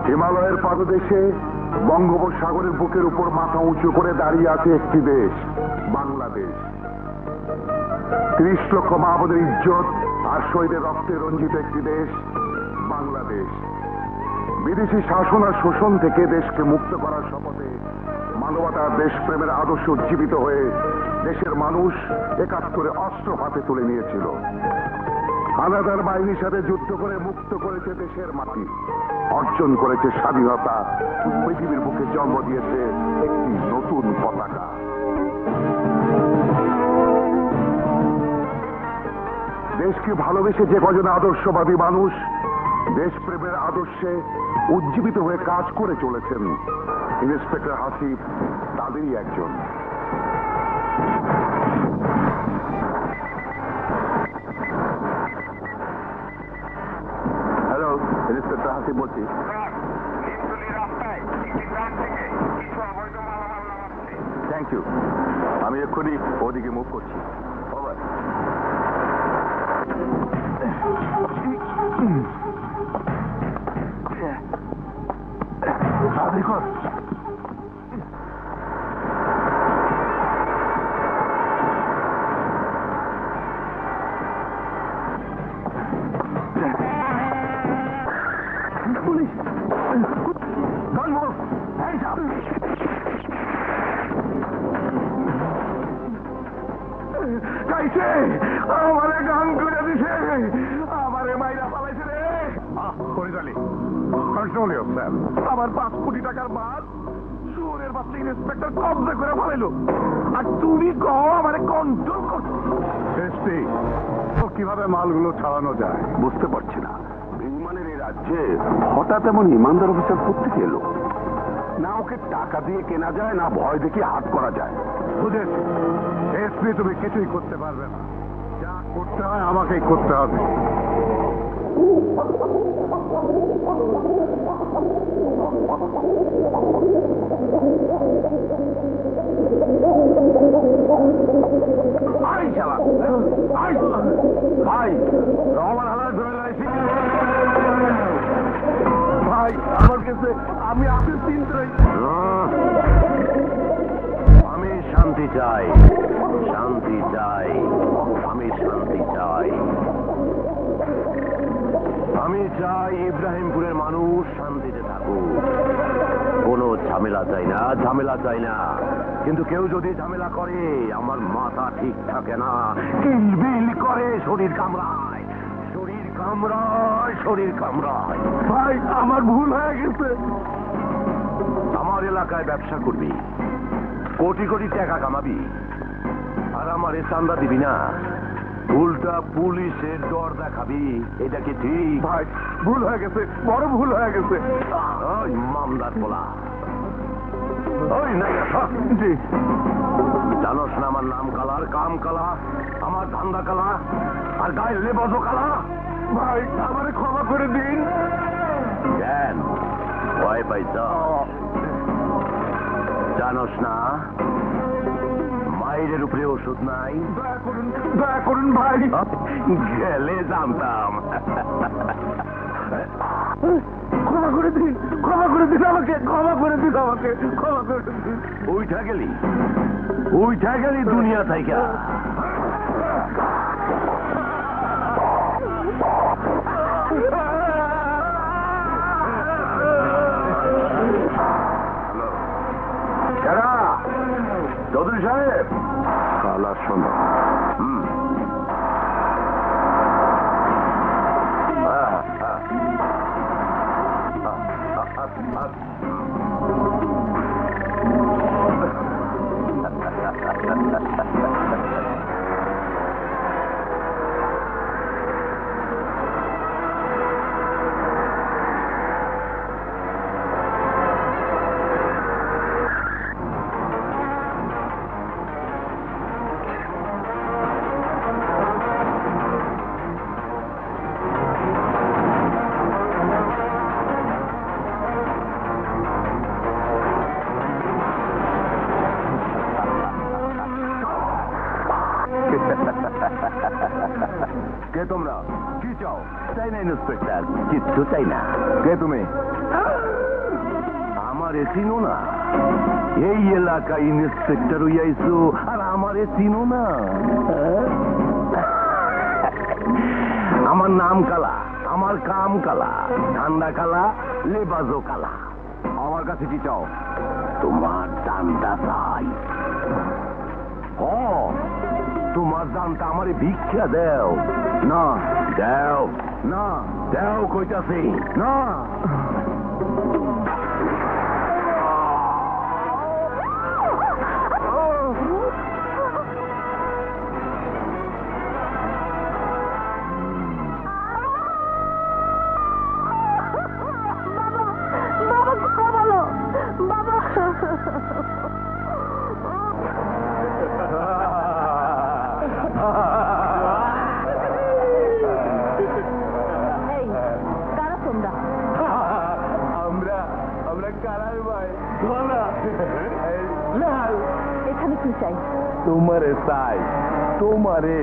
হিমালয়ের পাদদেশে বঙ্গোপসাগরের বুকের উপর মাথা উঁচু করে দাঁড়িয়ে আছে একটি দেশ, বাংলাদেশ। 30 লক্ষ মা বোনের ইজ্জত আর শহীদের রক্তে রঞ্জিত একটি দেশ, বাংলাদেশ। বিদেশি শাসন আর শোষণ থেকে দেশকে মুক্ত করার শপথে মানবতার দেশপ্রেমের আদর্শ উজ্জীবিত হয়ে দেশের মানুষ 71 অস্ত্র হাতে তুলে নিয়েছিল। হানাদার বাহিনীর সাথে যুদ্ধ করে মুক্ত করেছে দেশের মাটি, অর্জন করেছে স্বাধীনতা, পৃথিবীর বুকে জন্ম দিয়েছে একটি নতুন পতাকা। দেশকে ভালোবেসে যে কজন আদর্শবাদী মানুষ দেশপ্রেমের আদর্শে উজ্জীবিত হয়ে কাজ করে চলেছেন, ইন্সপেক্টর হাসিব তাদেরই একজন। হ্যালো, ইন্সপেক্টর হাসিব বলছি। থ্যাংক ইউ, আমি এক্ষুনি ওদিকে মুভ করছি। দেখুন, police, don't move, hands up. কাইছে আমারে গান করে দিছে, আমারে মাইরা পালাইছে রে। Faridali, control yourself. আমার 5 কোটি টাকার মাল চোরের বাচ্চা ইন্সপেক্টর কবজা করে ফেলাইলো, আর তুমি কও আমারে কন্ট্রোল করছো। এসপি, তো কিভাবে মালগুলো ছাড়ানো যায় বুঝতে পারছি না। বেঈমানের এই রাজ্যে হঠাৎ এমন ইমানদার অফিসার কোত্থেকে এলো? না ওকে টাকা দিয়ে কেনা যায়, না ভয় দেখিয়ে হাত করা যায়। বুঝেছি এসপি, তুমি কিছুই করতে পারবে না। যা করতে হয় আমাকেই করতে হবে। ভাই রহমান হালার ধরে রয়েছি ভাই, আমার কাছে আমি আপনি চিন্তা। আমি শান্তি চাই, শান্তি চাই, আমি শান্তি চাই। আমি চাই ইব্রাহিমপুরের মানুষ শান্তিতে থাকুক, কোনো ঝামেলা চাই না, ঝামেলা চাই না। কিন্তু কেউ যদি ঝামেলা করে আমার মাথা ঠিক থাকে না, কিলবিল করে, শরীর কামড়ায়, শরীর কামড়ায়, শরীর কামড়ায়। ভাই আমার ভুল হয়ে গেছে। আমার এলাকায় ব্যবসা করবি, কোটি কোটি টাকা কামাবি, আর আমার এ চান্দা দিবি না, উল্টা পুলিশের ডর দেখাবি। এটা কি ঠিক? ভাই ভুল হয়ে গেছে, বড় ভুল হয়ে গেছে। ওই মামদার পোলা, ওই জি, জানোস না আমার নাম কালার, কাম কালা, আমার ধান্দা কালা, আর গায়ের লেবাস কালা। ভাই আমারে ক্ষমা করে দিন। কেন ভয় পাইছ? জানোস না মায়ের উপরে ওষুধ নাই? দয়া করুন ভাই। গেলে জানতাম। ক্ষমা করে দিন, ক্ষমা করে দিন আমাকে, ক্ষমা করে দিন আমাকে, ক্ষমা করে দিন। উইঠা গেলি, উইঠা গেলি দুনিয়া থেকে। চৌধুরী সাহেব, কালা সোনা। কে তোমরা? কি চাও? চাই না ইন্সপেক্টর, কিচ্ছু চাই না। কে তুমি? আমারে চিনো না? এই এলাকায় ইন্সপেক্টর হইয়াইছো আর আমারে চিনো না? আমার নাম কালা, আমার কাম কালা, ঠান্ডা কালা, লেবাজও কালা। আমার কাছে কি চাও? তোমার জানটা চাই। তোমার জানটা আমারে ভিক্ষা দেও। না দেও, না দেও কইতাছি না। এখানে কি চাই? তোমারে চাই, তোমারে।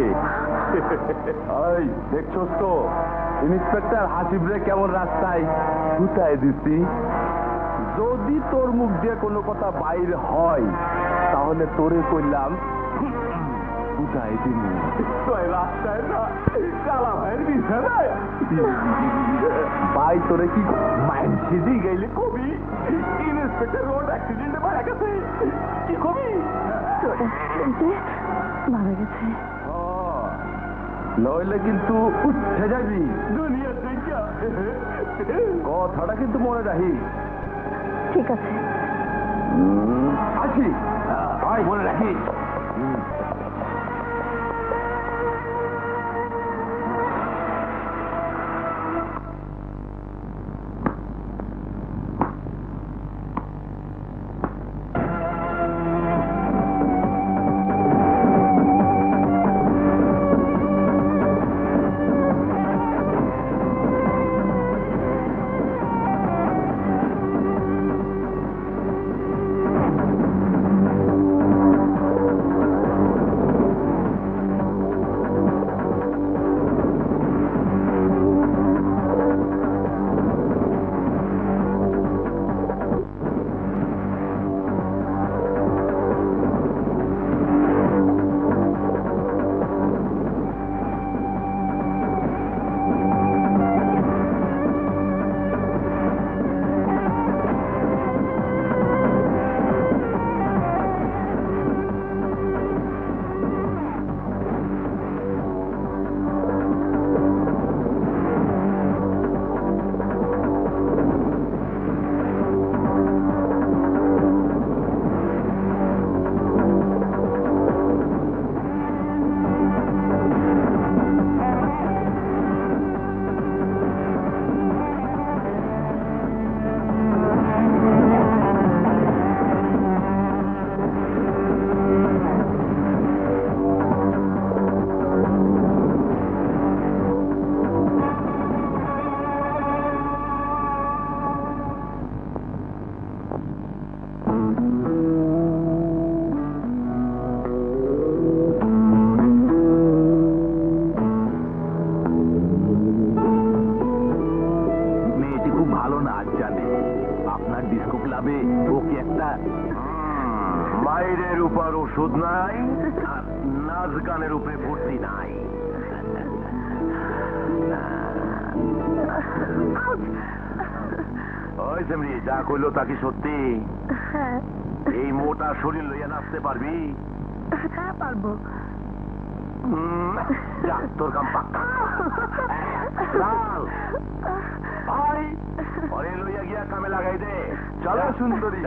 দেখছস তো ইন্সপেক্টর হাসিবরে কেমন রাস্তায় গুতায় দিছি। যদি তোর মুখ দিয়ে কোনো কথা বাইর হয় তাহলে তোরে কইলাম গুতায় দিবি। রাস্তায় না কালা ভাইয়ের বিছানায় ভাই তোরে কি মাইনসি দি গেলে কবি ইন্সপেক্টর রোড অ্যাক্সিডেন্টে মারা গেছে। কি কবি? মারা গেছে। নইলে কিন্তু উঠে যাবি দুনিয়া থেকে। কথাটা কিন্তু মনে রাখি। ঠিক আছে আছি ভাই, মনে রাখি। মায়ের উপর ওষুধ নাই আর নাচ গানের উপরে ভর্তি নাই। ওই সেমরি যা কইলো তা কি সত্যি? এই মোটা শরীর লইয়া নাচতে পারবি? হ্যাঁ পারবো। যা তোর কাম পাক্কা। ভাই পরে লইয়া গিয়া কামে লাগাই দে। চলো সুন্দরী।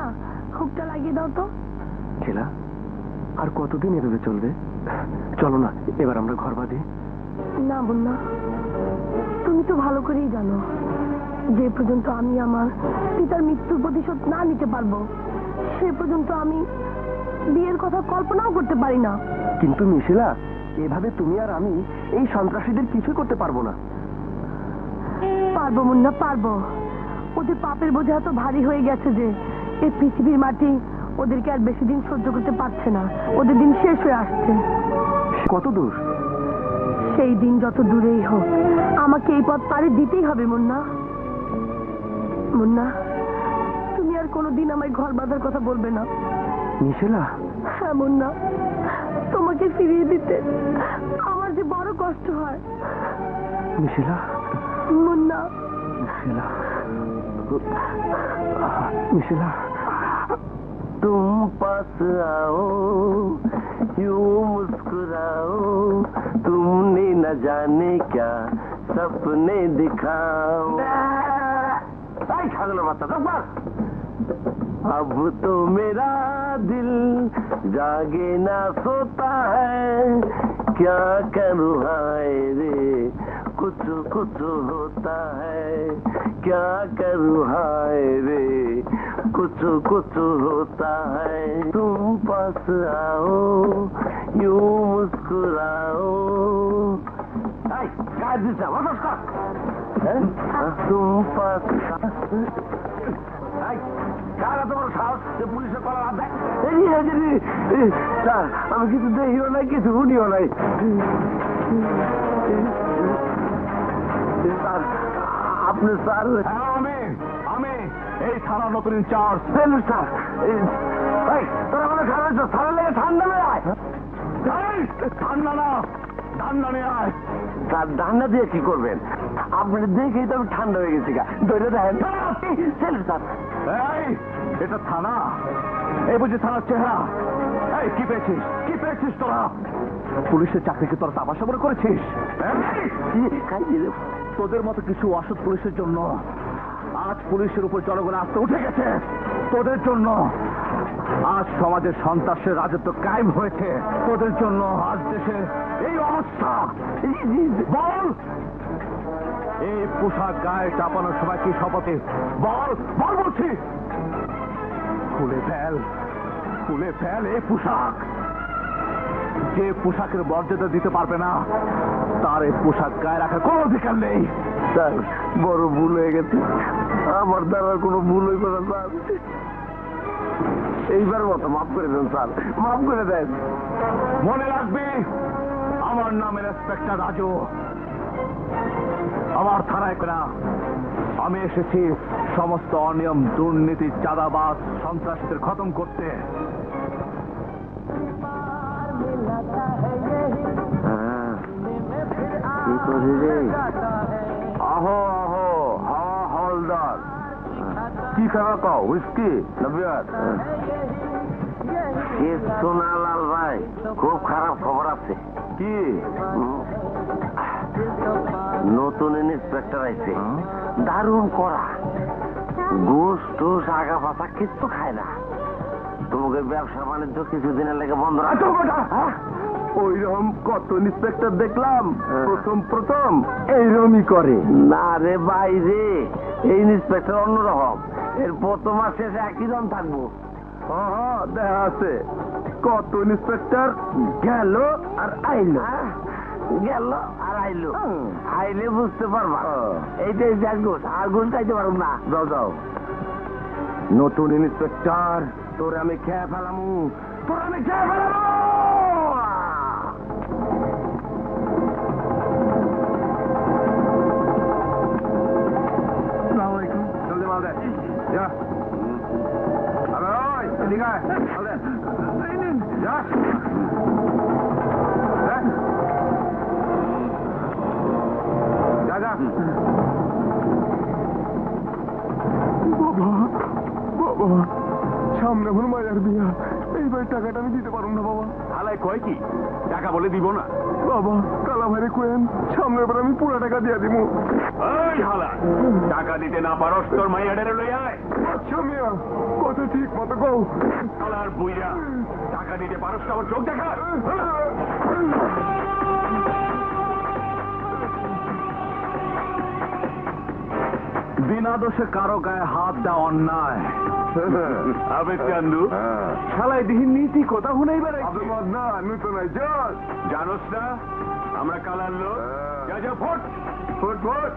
হুকটা লাগিয়ে দাও তো। ছেলা, আর কতদিন এভাবে চলবে? চলো না, এবার আমরা ঘর বাঁধি। না মুন্না, তুমি তো ভালো করেই জানো যে পর্যন্ত আমি আমার পিতার মৃত্যুর প্রতিশোধ না নিতে পারবো সে পর্যন্ত আমি বিয়ের কথা কল্পনাও করতে পারি না। কিন্তু মিশিলা, এভাবে তুমি আর আমি এই সন্ত্রাসীদের কিছুই করতে পারবো না। পারবো মুন্না, পারবো। ওদের পাপের বোঝা এত ভারী হয়ে গেছে যে এই পৃথিবীর মাটি ওদেরকে আর বেশি দিন সহ্য করতে পারছে না। ওদের দিন শেষ হয়ে আসছে। কত দূর? সেই দিন যত দূরেই হোক আমাকে এই পথ পাড়ি দিতেই হবে মুন্না। মুন্না, তুমি আর কোনোদিন আমায় ঘর বাঁধার কথা বলবে না। মিশিলা, হ্যাঁ মুন্না, তোমাকে ফিরিয়ে দিতে আমার যে বড় কষ্ট হয়। মিশিলা, মুন্না, मिशिला, मिशिला, तुम पास आओ, यूं मुस्कुराओ, तुमने न जाने क्या सपने दिखाओ। अब तो मेरा दिल जागे ना सोता है, क्या करूँ हाय रे, कुछ कुछ होता है, क्या करूँ हाय रे, कुछ कुछ होता है। तुम पास आओ, यूं मुस्कुराओ। तुम पास তোমার সাহস পুলিশের কলার হাত দেয়? স্যার, আমি কিছু দেখিও নাই, কিছু শুনিও নাই। স্যার, আপনি স্যার? আমি এই থানার নতুন ইনচার্জ। স্যার, তোরা মানে থানার লেগে ঠান্ডা নিয়ে আয়। ঠান্ডা না, ঠান্ডা নিয়ে আয়। স্যার, ঠান্ডা দিয়ে কি করবেন? আপনি দেখেই তো আমি ঠান্ডা হয়ে গেছি। ধরে দেখেন স্যার। এটা থানা, এই বুঝি থানার চেহারা? এই কি পেয়েছিস, কি পেয়েছিস তোরা? পুলিশের চাকরিকে তোরা তামাশা মনে করেছিস? তোদের মতো কিছু অসৎ পুলিশের জন্য আজ পুলিশের উপর জনগণ আস্থা উঠে গেছে। তোদের জন্য আজ সমাজের সন্ত্রাসের রাজত্ব কায়েম হয়েছে। তোদের জন্য আজ দেশে এই অবস্থা। বল, এই পোশাক গায়ে চাপানোর সময় কি শপথে? বল বল বলছি। খুলে ফেল, খুলে ফেল এই পোশাক। যে পোশাকের মর্যাদা দিতে পারবে না তার এই পোশাক গায়ে রাখার কোনো অধিকার নেই। স্যার, বড় ভুল হয়ে গেছে, আমার দ্বারা কোনো ভুল হইব না স্যার। এইবার মতো মাফ করে দেন স্যার, মাফ করে দেন। মনে রাখবি, আমার নাম ইন্সপেক্টর রাজু। আমার থানায় না, আমি এসেছি সমস্ত অনিয়ম, দুর্নীতি, চাঁদাবাজ, সন্ত্রাসীদের খতম করতে। আহো আহো, হাওয়া হলদার, কি খাওয়া কও? হুইস্কি না বিয়ার? শোনা লাল ভাই, খুব খারাপ খবর আছে। কি? নতুন ইন্সপেক্টর আইছে, দারুণ করা, গোস টোস আগা পাতা কিচ্ছু খায় না। তোমাকে ব্যবসা বাণিজ্য কিছুদিনের লেগে বন্ধ রাখো। ওইরকম কত ইন্সপেক্টর দেখলাম, প্রথম এইরকমই করে। না রে বাইরে, এই ইন্সপেক্টর অন্যরকম। এর প্রথম আর শেষে একই রকম থাকবো। দেখা আছে, কত ইন্সপেক্টর গেল আর আইলো, গেল আর আইলো। আইলে বুঝতে পারবা। এইটাই গোস, আর গোস খাইতে পারব না। যাও যাও, নতুন ইন্সপেক্টর, তোর আমি খেয়ে ফেলামু, তোর আমি খেয়ে ফেলামু। আসসালামাইকুম। জলদি মাল দে, যা। আরে ওই, এদিকে আয়, মাল দে। যা। যা যা। বাবা, বাবা, সামনে এখন মায়ের বিয়া, এইবার টাকাটা আমি দিতে পারবো না বাবা। হালাই কয় কি টাকা বলে দিব না? বাবা, কালা ভাইরে কোয়েন, সামনের বার আমি পুরো টাকা দিয়ে দিব। এই হালা, টাকা দিতে না পারস তোর মাইয়াডারে লই আয়। আচ্ছা মিয়া, কথা ঠিক মতো কত গো কালার বুইরা টাকা দিতে পারস না আমার চোখ দেখা বিনা দোষে কারো গায়ে হাত দেওয়া অন্যায় আবে চান্দু শালাই দিহি নীতি কথা শুনাই বেড়াই না নতুন জানোস না আমরা কালার লোক যা যা ফোট ফোট ফোট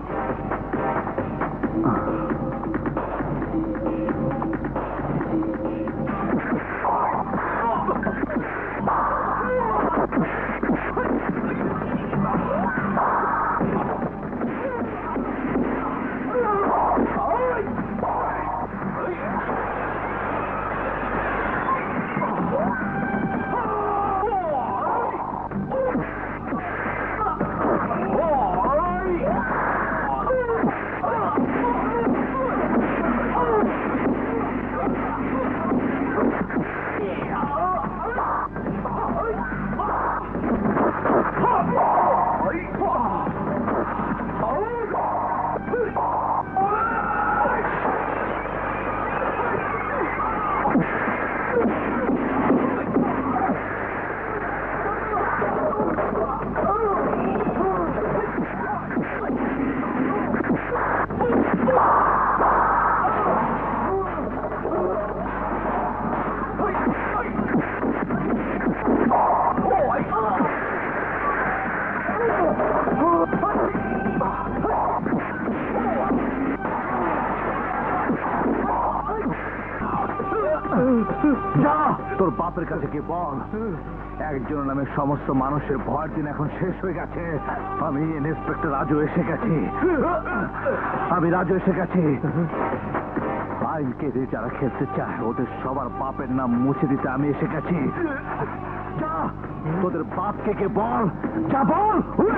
যা তোর বাপের কাছে কি বল একজন নামে সমস্ত মানুষের ভয়ের দিন এখন শেষ হয়ে গেছে আমি ইন্সপেক্টর রাজু এসে গেছি আমি রাজু এসে গেছি আইনকে দিয়ে যারা খেলতে চায় ওদের সবার বাপের নাম মুছে দিতে আমি এসে গেছি যা তোদের বাপকে কে বল যা বল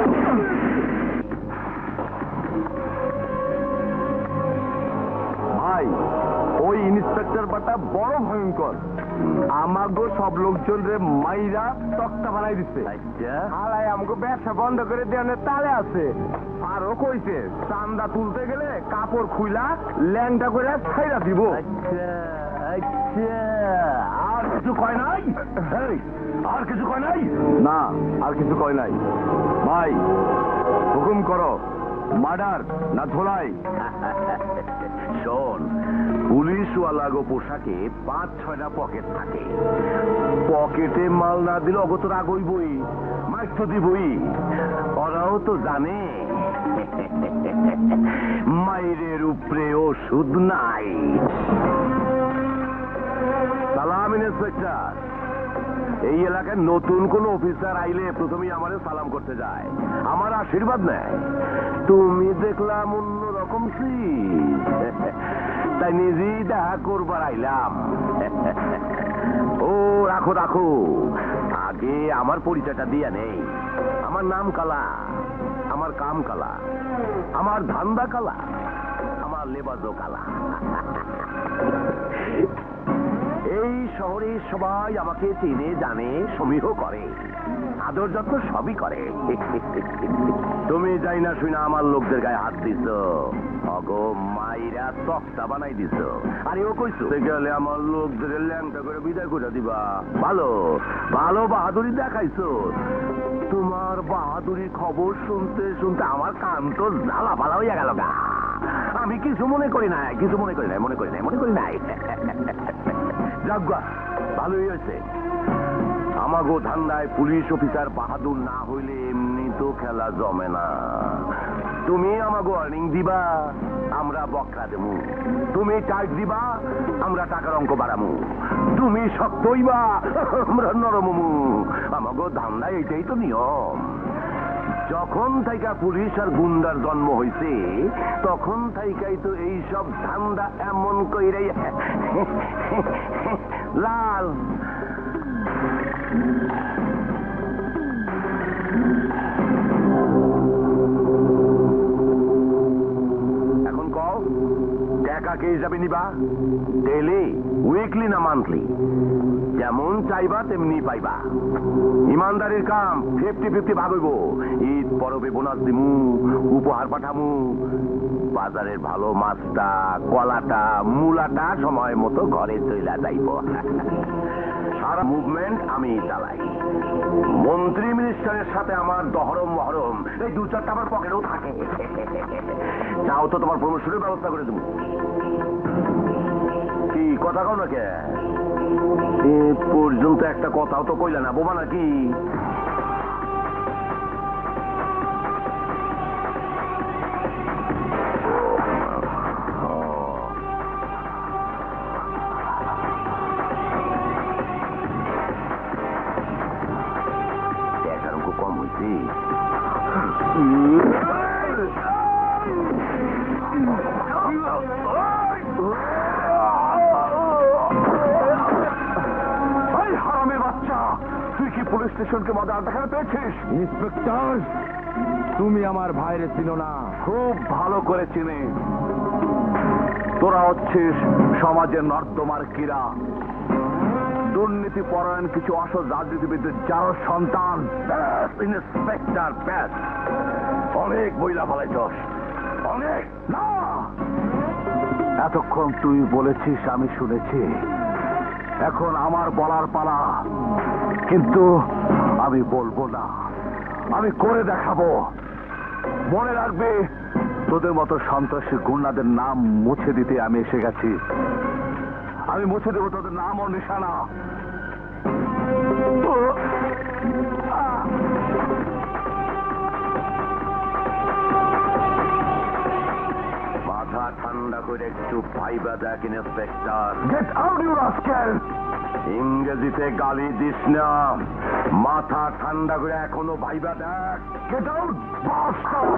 ভাই ওই ইন্সপেক্টর বাটা বড় ভয়ঙ্কর আমাগো সব লোকজন রে মাইরা তক্তা বানাই দিচ্ছে হালাই আমাকে ব্যবসা বন্ধ করে দেওয়ার তালে আছে আরো কইছে চান্দা তুলতে গেলে কাপড় খুইলা ল্যাংটা করে ছাইরা দিব আর কিছু কয় নাই আর কিছু কয় নাই না আর কিছু কয় নাই ভাই হুকুম করো মার্ডার না ধোলাই শোন পুলিশওয়ালা গো পোশাকে 5-6টা পকেট থাকে পকেটে মাল না দিলে অগত রাগ হইবই মাইক তো দিবই ওরাও তো জানে মাইরের উপরে ওষুধ নাই সালাম ইন্সপেক্টর এই এলাকায় নতুন কোন অফিসার আইলে প্রথমেই আমারে সালাম করতে যায় আমার আশীর্বাদ নেয় তুমি দেখলাম অন্যরকম তাই নিজেই দেখা করবার আইলাম ও রাখো রাখো আগে আমার পরিচয়টা দিয়া নেই আমার নাম কালা আমার কাম কালা আমার ধান্দা কালা আমার লেবাজও কালা এই শহরে সবাই আমাকে চেনে জানে সমীহ করে আদর যত্ন সবই করে তুমি যাই না শুনা আমার লোকদের গায়ে হাত দিছ অগো মাইরা তক্তা বানাই দিছ আরে ও কইছো গেলে আমার লোকদের ল্যাংটা করে বিদায় করে দিবা ভালো ভালো বাহাদুরি দেখাইছো তোমার বাহাদুরি খবর শুনতে শুনতে আমার কান তো জ্বালা ভালা হইয়া গেল গা আমি কিছু মনে করি নাই কিছু মনে করি নাই মনে করি নাই মনে করি নাই যাজ্ঞা ভালোই হয়েছে আমাগো ধান্দায় পুলিশ অফিসার বাহাদুর না হইলে এমনি তো খেলা জমে না তুমি আমাগো আর্নিং দিবা আমরা বকরা দেবো তুমি টাইট দিবা আমরা টাকার অঙ্ক বাড়ামু তুমি শক্ত হইবা আমরা নরমমু আমাগো ধান্দায় এটাই তো নিয়ম যখন থেকে পুলিশ আর গুন্ডার জন্ম হয়েছে তখন থেকেই তো এই সব ধান্দা এমন কইরে লাল এখন কও টাকা কে হিসাবে নিবা ডেলি উইকলি না মান্থলি, যেমন চাইবা তেমনি পাইবা। ইমানদারির কাম 50-50 ভাগ হইব। ঈদ পরবে বোনাস দিমু, উপহার পাঠামু, বাজারের ভালো মাছটা, কলাটা, মূলাটা সময় মতো ঘরে চইলা যাইব। সারা মুভমেন্ট আমি চালাই। মন্ত্রী মিনিস্টারের সাথে আমার দহরম মহরম, এই 2-4টা আমার পকেটেও থাকে। চাও তো তোমার প্রমোশনের ব্যবস্থা করে দেবো। কি কথা কও না কে? এ পর্যন্ত একটা কথাও তো কইলা না, বোবা নাকি? কম হয়েছি। হারামের বাচ্চা, তুই কি পুলিশ স্টেশনকে মজা দেখাতে পেয়েছিস? ইন্সপেক্টর, তুমি আমার ভাইরে ছিল না। খুব ভালো করে চিনি। তোরা হচ্ছিস সমাজের নর্দমার কীরা, দুর্নীতি পরায়ণ কিছু আসল রাজনীতিবিদদের যার সন্তান। ইন্সপেক্টর ব্যাস, অনেক বইলা ফেলাইছস, অনেক। না, এতক্ষণ তুই বলেছিস, আমি শুনেছি। এখন আমার বলার পালা, কিন্তু আমি বলবো না, আমি করে দেখাবো। মনে রাখবে, তোদের মতো সন্ত্রাসী গুন্ডাদের নাম মুছে দিতে আমি এসে গেছি। আমি মুছে দেবো তোদের নাম ও নিশানা। মাথা ঠান্ডা করে একটু ভাইবা দেখ inspector. Get out you rascal. ইংরেজিতে গালি দিস না, মাথা ঠান্ডা করে এখনো ভাইবা দেখ। Get out bastard.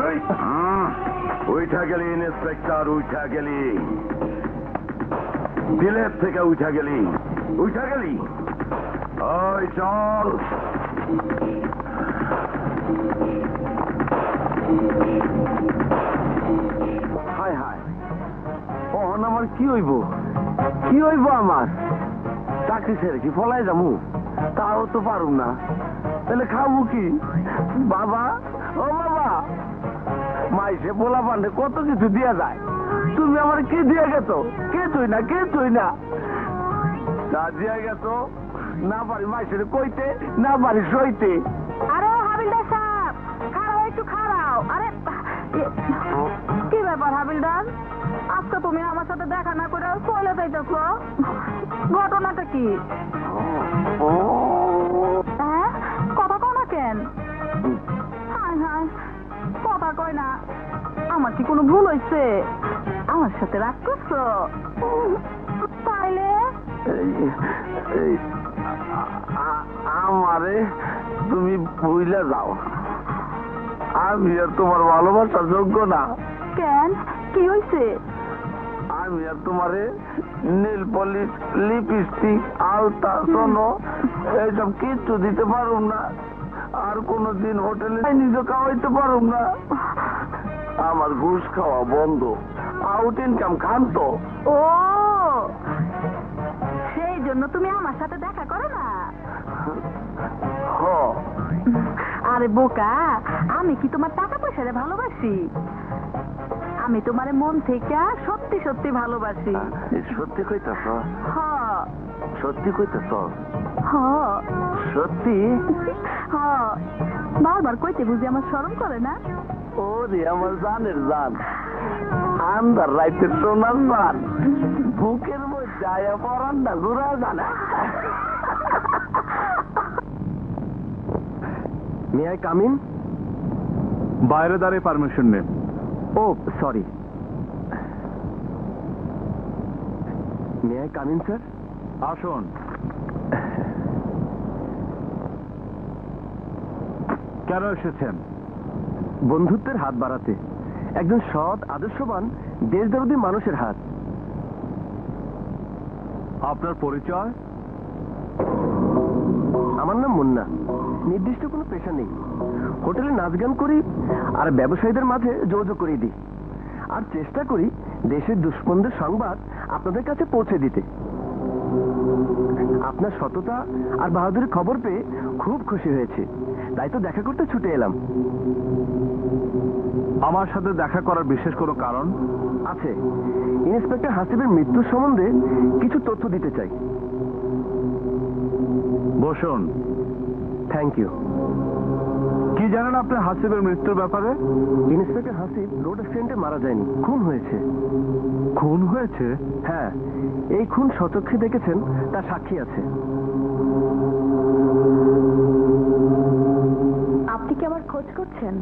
উঠা গেলি ইন্সপেক্টর, উঠা গেলি, দিলের থেকে উঠা গেলি, উঠা গেলি। ওই চল। হায় হায়, ওহন আমার কি হইব? কি হইব আমার? চাকরি ছেড়ে কি ফলাই যাবো? তাও তো পারুম না। তাহলে খাবো কি? বাবা, ও বাবা, মাইসে পোলা পান্ডে কত কিছু দিয়া যায়, তুমি আমার কি দিয়ে গেছো? কিছুই না, কিছুই না। যা দিয়া গেছো, না পারি মাইসের কইতে, না পারি সইতে। আরে হাবিলদার সাহেব, খাড়াও, একটু খাড়াও। আরে কি ব্যাপার হাবিলদার, আজকে তুমি আমার সাথে দেখা না করে চলে যাইতেছ? ঘটনাটা কি? হ্যাঁ, কথা কও না কেন? হায় হায়, কথা কয় না। আমার কি কোনো ভুল হয়েছে? আমার সাথে রাগ করছো? তাইলে আমারে তুমি ভুইলা যাও, আমি আর তোমার ভালোবাসার যোগ্য না। কেন, কি হয়েছে? আমি আর তোমারে নীল পলিশ, লিপস্টিক, আলতা, সোনো এইসব কিচ্ছু দিতে পারুম না। আর কোনদিন হোটেলে নিজে খাওয়াইতে পারুম না। আমার ঘুষ খাওয়া বন্ধ, আউট ইনকাম খান তো। ও, সেই জন্য তুমি আমার সাথে দেখা করো না? হ। আরে বোকা, আমি কি তোমার টাকা পয়সারে ভালোবাসি? আমি তোমারে মন থেকে সত্যি সত্যি ভালোবাসি। সত্যি কইতাছ? হ। সত্যি কইতাছ? হ। সত্যি? হ। বারবার কইতে বুঝি আমার শরম করে না? ওরে আমার জানের জান, আন্দার রাইতের সোনার জান, বুকের মধ্যে আয়া পরান না জোড়া জানা। May I come in? বাইরে দাঁড়িয়ে পারমিশন নে। Oh sorry, may I come in sir? আসুন। কেন এসেছেন? বন্ধুত্বের হাত বাড়াতে, একজন সৎ আদর্শবান দেশদরদী মানুষের হাত। আপনার পরিচয়? আমার নাম মুন্না, নির্দিষ্ট কোনো পেশা নেই। হোটেলে নাচ গান করি আর ব্যবসায়ীদের মাঝে যোগাযোগ করিয়ে দিই, আর চেষ্টা করি দেশের দুষ্মনদের সংবাদ আপনাদের কাছে পৌঁছে দিতে। আপনার সততা আর বাহাদুরের খবর পেয়ে খুব খুশি হয়েছে, তাই তো দেখা করতে ছুটে এলাম। আমার সাথে দেখা করার বিশেষ কোনো কারণ আছে, ইন্সপেক্টর হাসিবের মৃত্যুর সম্বন্ধে কিছু তথ্য দিতে চাই। বসুন। Thank you. কি জানেন আপনি হাসিবের মৃত্যুর ব্যাপারে? ইন্সপেক্টর হাসিব রোড অ্যাক্সিডেন্টে মারা যায়নি, খুন হয়েছে। খুন হয়েছে? হ্যাঁ, এই খুন স্বচক্ষে দেখেছেন, তার সাক্ষী আছে। আপনি কি আমার খোঁজ করছেন?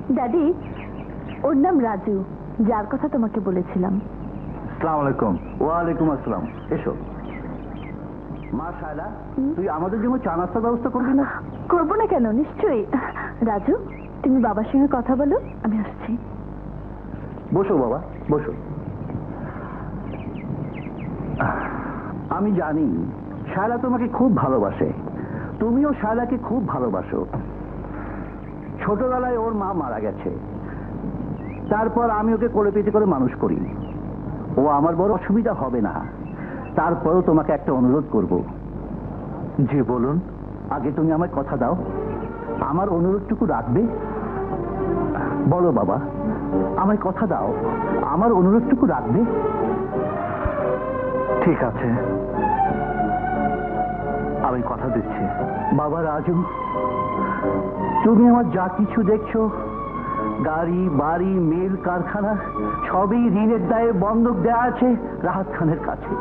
ড্যাডি, ওর নাম রাজু, যার কথা তোমাকে বলেছিলাম। আসসালামু আলাইকুম। ওয়ালাইকুম আসসালাম। এসো। মা শায়লা, তুই আমাদের জন্য চা নাস্তার ব্যবস্থা করবি না? করবো না কেন, নিশ্চয়ই। রাজু, তুমি বাবার সঙ্গে কথা বলো, আমি আসছি। বসো বাবা, বসো। আমি জানি শায়লা তোমাকে খুব ভালোবাসে, তুমিও শায়লাকে খুব ভালোবাসো। ছোটবেলায় ওর মা মারা গেছে, তারপর আমি ওকে কোলে পিঠে করে মানুষ করি। ও আমার বড় অসুবিধা হবে না, তারপরও তোমাকে একটা অনুরোধ করব। জি বলুন। আগে তুমি আমায় কথা দাও, আমার অনুরোধটুকু রাখবে? বলো বাবা, আমায় কথা দাও, আমার অনুরোধটুকু রাখবে? ঠিক আছে, আমি কথা দিচ্ছি। বাবা রাজু, তুমি আমার যা কিছু দেখছো, গাড়ি বাড়ি মিল কারখানা, সবই ঋণের দায়ে বন্ধক দেয়া আছে রাহাত খানের কাছে।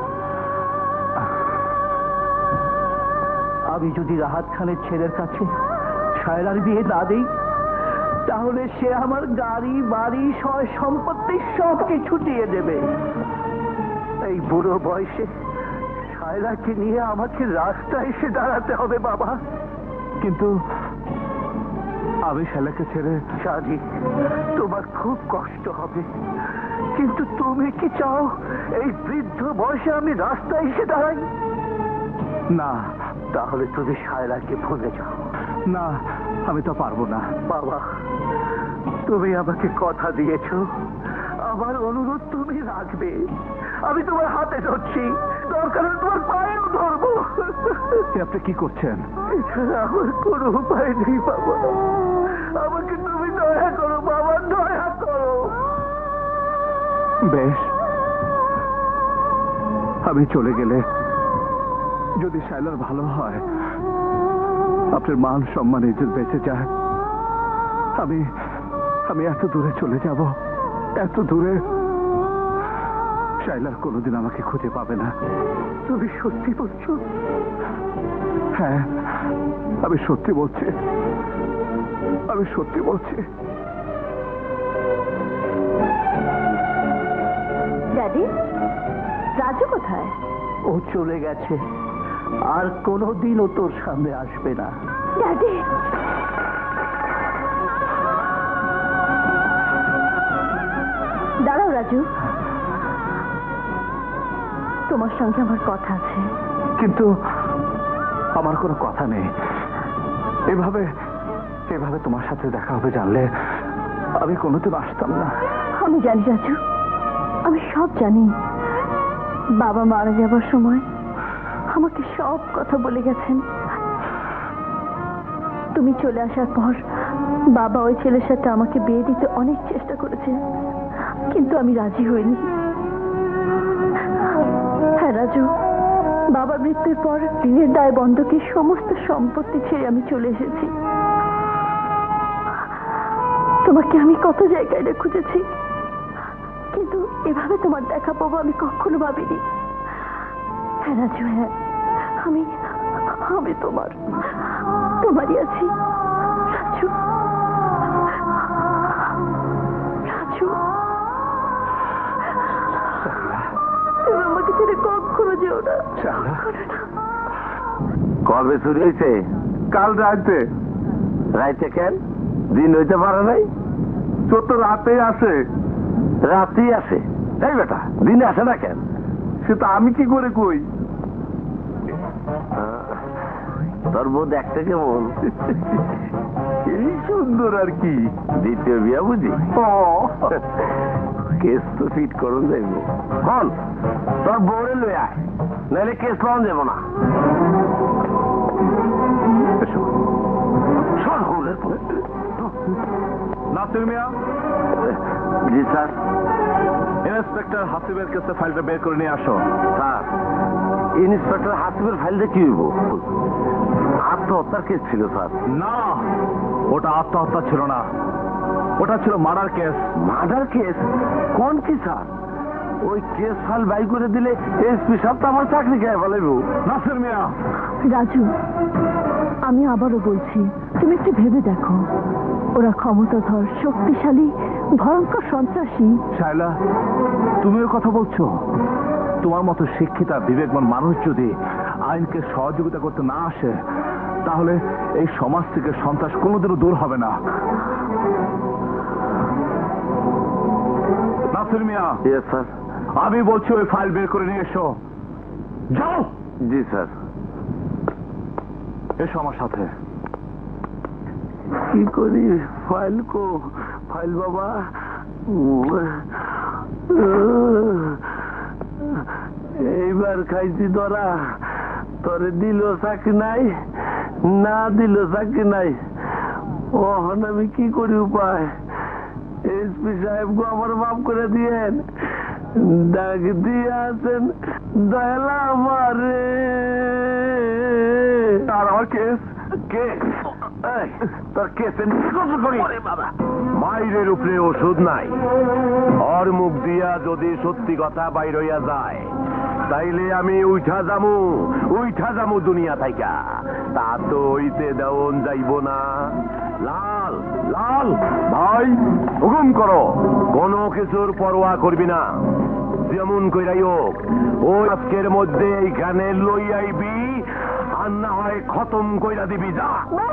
আমি যদি রাহাত খানের ছেলের কাছে শায়লার বিয়ে না দেই, তাহলে সে আমার গাড়ি বাড়ি সয় সম্পত্তি সবকে ছুটিয়ে দেবে। এই বুড়ো বয়সে শায়লাকে নিয়ে আমাকে রাস্তায় এসে দাঁড়াতে হবে বাবা। কিন্তু আমি শায়লাকে ছেড়ে জানি তোমার খুব কষ্ট হবে, কিন্তু তুমি কি চাও এই বৃদ্ধ বয়সে আমি রাস্তায় এসে দাঁড়াই? না। তাহলে তুমি শায়লাকে ভুলে যাও। না, আমি তো পারবো না। বাবা, তুমি আমাকে কথা দিয়েছো, আমার অনুরোধ তুমি রাখবে। আমি তোমার হাতে ধরছি, দরকার হলে তোমার পায়েও ধরবো। আপনি কি করছেন? এছাড়া আমার কোনো উপায় নেই বাবা, আমাকে তুমি দয়া করো বাবা, দয়া করো। বেশ, আমি চলে গেলে যদি শায়লার ভালো হয়, আপনার মান সম্মান ইজ্জত বেঁচে যায়, আমি এত দূরে চলে যাব, এত দূরে শায়লার কোনোদিন আমাকে খুঁজে পাবে না। তুমি সত্যি বলছো? হ্যাঁ, আমি সত্যি বলছি, আমি সত্যি বলছি। ড্যাডি, রাজু কোথায়? ও চলে গেছে, আর কোনোদিনও তোর সামনে আসবে না। ড্যাডি, দাঁড়াও রাজু, তোমার সঙ্গে আমার কথা আছে। কিন্তু আমার কোনো কথা নেই। এভাবে এভাবে তোমার সাথে দেখা হবে জানলে আমি কোনোদিন আসতাম না। আমি জানি রাজু, আমি সব জানি। বাবা মারা যাবার সময় আমাকে সব কথা বলে গেছেন। তুমি চলে আসার পর বাবা ওই ছেলের সাথে আমাকে বিয়ে দিতে অনেক চেষ্টা করেছে, কিন্তু আমি রাজি হইনি। হ্যাঁ রাজু, বাবার মৃত্যুর পর ঋণের দায় বন্ধকে সমস্ত সম্পত্তি ছেড়ে আমি চলে এসেছি। তোমাকে আমি কত জায়গায় খুঁজেছি, কিন্তু এভাবে তোমার দেখা পাবো আমি কখনো ভাবিনি। হ্যাঁ রাজু, হ্যাঁ, আমি তোমারই আছি রাজু। রাজু, তুমি আমাকে ছেড়ে কখনো যেও না। কবে চুরি হয়েছে? কাল রাতে। রাইতে কেন? দিন হইতে পারে নাই? তোর তো রাতে আসে। রাতেই আসে? এই বেটা, দিনে আসে না কেন? সেটা আমি কি করে কই? তোর বউ দেখতে কেমন? এই সুন্দর আর কি। দ্বিতীয় বিয়া বুঝি? কেস তো ফিট করুন যাইব। হল তোর বউরে লই আয়, নাহলে কেস পাওয়া যাব না। নাসির মিয়া। জি স্যার। ইন্সপেক্টর হাসিবের কাছে ফাইলটা বের করে নিয়ে আসো। স্যার, ইন্সপেক্টর হাসিবের ফাইলটা কি হইব? আত্মহত্যার কেস ছিল স্যার। না, ওটা আত্মহত্যা ছিল না, ওটা ছিল মার্ডার কেস। Murder case? কোন কি স্যার? ওই কেস ফাইল বাই করে দিলে এসপি সাহেব তো আমার চাকরি খেয়ে ফেলাইব। নাসির মিয়া। রাজু, আমি আবারও বলছি, তুমি একটু ভেবে দেখো। ওরা ক্ষমতাধর, শক্তিশালী, ভয়ঙ্কর সন্ত্রাসী। শায়লা, তুমিও কথা বলছো? তোমার মতো শিক্ষিতা বিবেকবান মানুষ যদি আইনকে সহযোগিতা করতে না আসে, তাহলে এই সমাজ থেকে সন্ত্রাস কোনোদিনও দূর হবে না। Nasir Mia, yes sir. আমি বলছি ওই ফাইল বের করে নিয়ে এসো। যাও। জি স্যার। এসো আমার সাথে। কি করি? ফাইল ফাইল বাবা। এইবার খাইছি ধরা। তোরে দিল চাকরি নাই, না দিল চাকরি নাই। ওহন আমি কি করি? উপায় এসপি সাহেব গো আমার মাফ করে দিয়েন। ডাক দিয়ে আছেন দয়ালা আমারে। আর আমার কেস তোর কেসে মাইরের উপরে ওষুধ নাই। ওর মুখ দিয়া যদি সত্যি কথা বাইর হইয়া যায়, তাইলে আমি উঠা যামু দুনিয়া থাইকা। তা তো হইতে দেওন যাইব না। লাল লাল ভাই, হুকুম করো, কোনো কিছুর পরোয়া করবি না। যেমন কইরাই হোক ওই আজকের মধ্যে এইখানে লই আইবি, আর না হয় খতম কইরা দিবি। যা।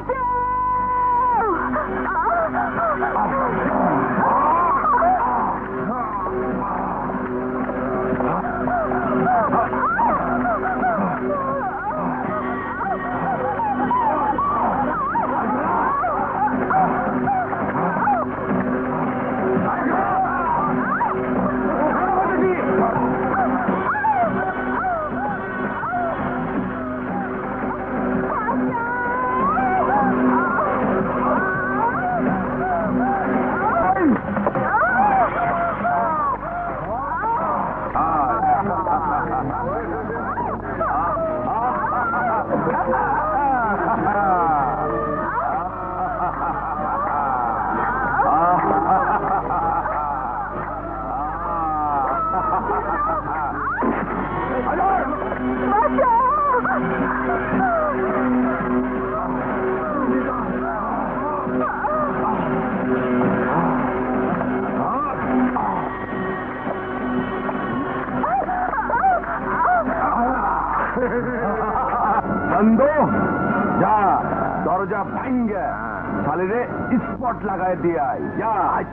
বন্ধু যা, দরজা ভাঙ্গে শালিরে স্পট লাগায় দিয়াই। যা।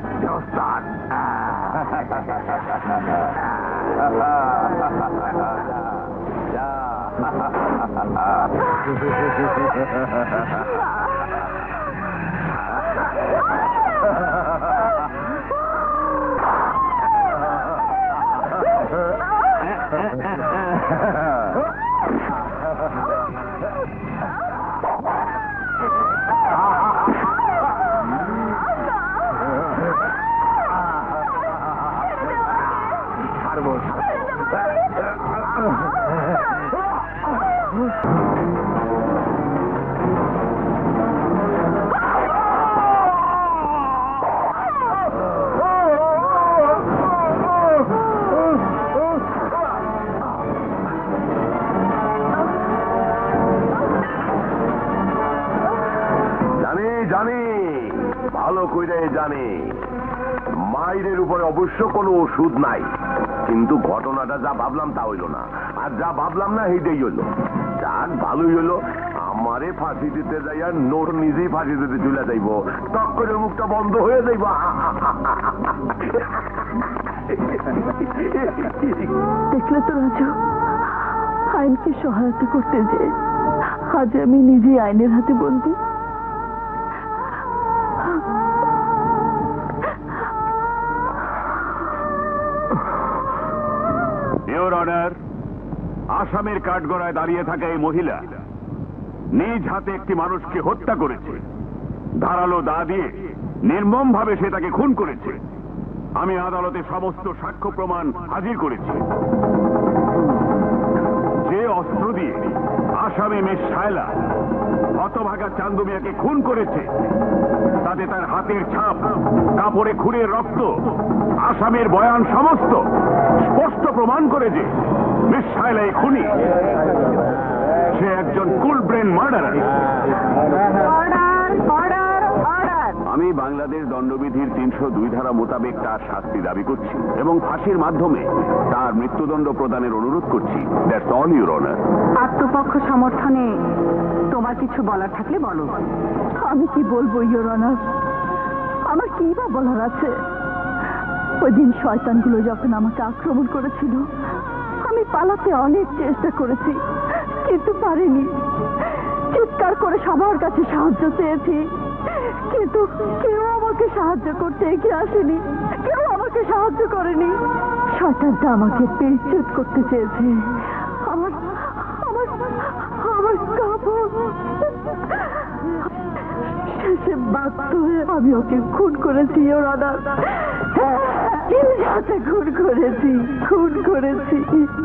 জানি, ভালো করে জানি মায়ের উপরে অবশ্য কোনো ওষুধ নাই, কিন্তু ঘটনাটা যা ভাবলাম তা হইল না, আর যা ভাবলাম না সেইটাই হইল। যাক, ভালোই হইলো। আমারে ফাঁসি দিতে যাই আর নোট নিজেই ফাঁসি দিতে চলে যাইব, টক করে মুখটা বন্ধ হয়ে যাইব। দেখলে তো রাজু, আইনকে সহায়তা করতে যে আজ আমি নিজে আইনের হাতে বন্দি। ইওর অনার, আসামের কাঠগড়ায় দাঁড়িয়ে থাকা এই মহিলা নিজ হাতে একটি মানুষকে হত্যা করেছে। ধারালো দা দিয়ে নির্মম ভাবে সে তাকে খুন করেছে। আমি আদালতে সমস্ত সাক্ষ্য প্রমাণ হাজির করেছি। যে অস্ত্র দিয়ে আসামি মিস শায়লা হতভাগা চান্দু মিয়াকে খুন করেছে, তাতে তার হাতের ছাপ, কাপড়ে খুঁড়ে রক্ত, আসামির বয়ান সমস্ত স্পষ্ট প্রমাণ করে যে মিস শায়লা এই খুনি। সে একজন কুল ব্রেন মার্ডারার। আমি বাংলাদেশ দণ্ডবিধির 302 ধারা মোতাবেক তার শাস্তি দাবি করছি এবং ফাঁসির মাধ্যমে তার মৃত্যুদণ্ড প্রদানের অনুরোধ করছি। That's all, your honour. আত্মপক্ষ সমর্থনে তোমার কিছু বলার থাকলে বলো। আমি কি বলবো ইওর অনার, আমার কি বা বলার আছে? ওই দিন শয়তানগুলো যখন আমাকে আক্রমণ করেছিল, আমি পালাতে অনেক চেষ্টা করেছি, কিন্তু পারিনি। চিৎকার করে সবার কাছে সাহায্য চেয়েছি, কিন্তু কেউ আমাকে সাহায্য করতে এগিয়ে আসেনি, কেউ আমাকে সাহায্য করেনি। শয়তানটা আমাকে পেচ্ছুত করতে চেয়েছে। আমার আমার আমার কাপড় শেষে বাধ্য হয়ে আমি ওকে খুন করেছি ইওর অনার। হাতে খুন করেছি।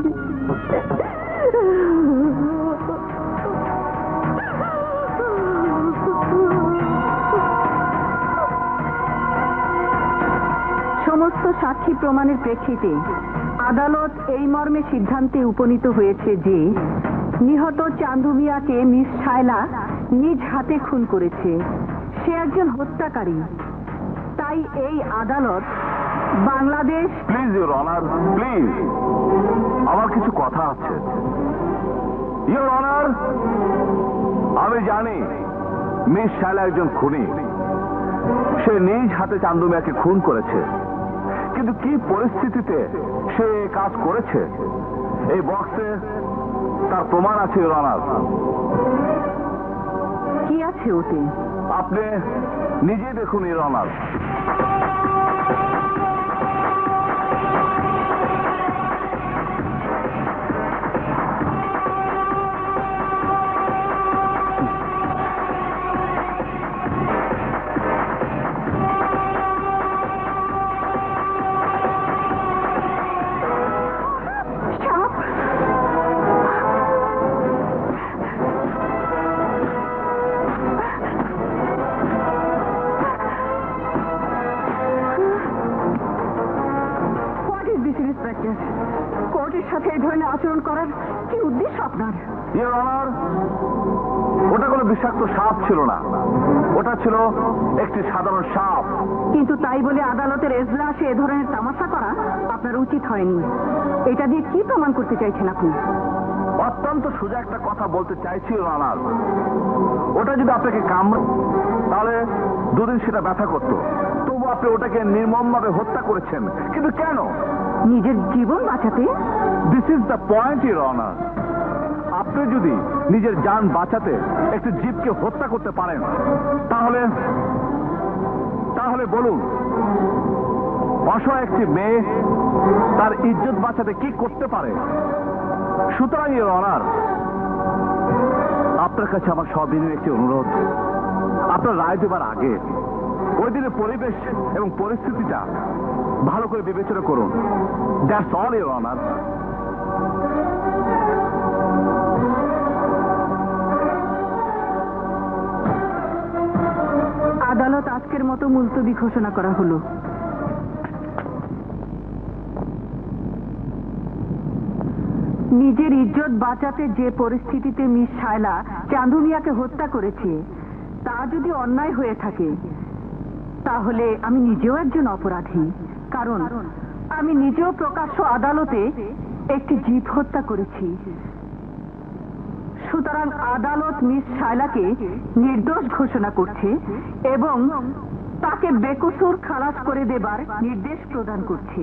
সমস্ত সাক্ষী প্রমাণের প্রেক্ষিতে আদালত এই মর্মে সিদ্ধান্তে উপনীত হয়েছে যে নিহত চান্দু মিয়াকে মিস শায়লা নিজ হাতে খুন করেছে। সে একজন হত্যাকারী। তাই এই আদালত Bangladesh. Please your honour, please, আমার কিছু কথা আছে। ইউর অনার, আমি জানি মিস শায়লা একজন খুনি। সে নিজ হাতে চান্দু মিয়াকে খুন করেছে, কিন্তু কি পরিস্থিতিতে সে কাজ করেছে এই বক্সে তার প্রমাণ আছে ইউর অনার। কি আছে ওতে? আপনি নিজে দেখুন ইউর অনার। কোর্টের সাথে এই ধরনের আচরণ করার কি উদ্দেশ্য আপনার? ইউর অনার, ওটা কোনো বিষাক্ত সাপ ছিল না, ওটা ছিল একটি সাধারণ সাপ। কিন্তু তাই বলে আদালতের এজলাসে এ ধরনের তামাশা করা আপনার উচিত হয়নি। এটা দিয়ে কি প্রমাণ করতে চাইছেন আপনি? অত্যন্ত সোজা একটা কথা বলতে চাইছি ইউর অনার। ওটা যদি আপনাকে কামড় তাহলে দুদিন সেটা ব্যথা করত, তবু আপনি ওটাকে নির্মমভাবে হত্যা করেছেন। কিন্তু কেন? নিজের জীবন বাঁচাতে। This is the point your honour. আপনি যদি নিজের জান বাঁচাতে একটি জীবকে হত্যা করতে পারেন, তাহলে তাহলে বলুন, অসহায় একটি মেয়ে তার ইজ্জত বাঁচাতে কি করতে পারে? সুতরাং ইউর অনার, আপনার কাছে আমার সবিনয় একটি অনুরোধ, আপনার রায় দেবার আগে ওই দিনের পরিবেশ এবং পরিস্থিতিটা ভালো করে বিবেচনা করুন। That's all your honour. আদালত আজকের মতো মুলতবি ঘোষণা করা হলো। নিজের ইজ্জত বাঁচাতে যে পরিস্থিতিতে মিস শায়লা চান্দু মিয়াকে হত্যা করেছে, তা যদি অন্যায় হয়ে থাকে, তাহলে আমি নিজেও একজন অপরাধী। কারণ আমি নিজেও প্রকাশ্য আদালতে একটি জীব হত্যা করেছি। সুতরাং আদালত মিস শায়লাকে নির্দোষ ঘোষণা করছে এবং তাকে বেকসুর খালাস করে দেবার নির্দেশ প্রদান করছে।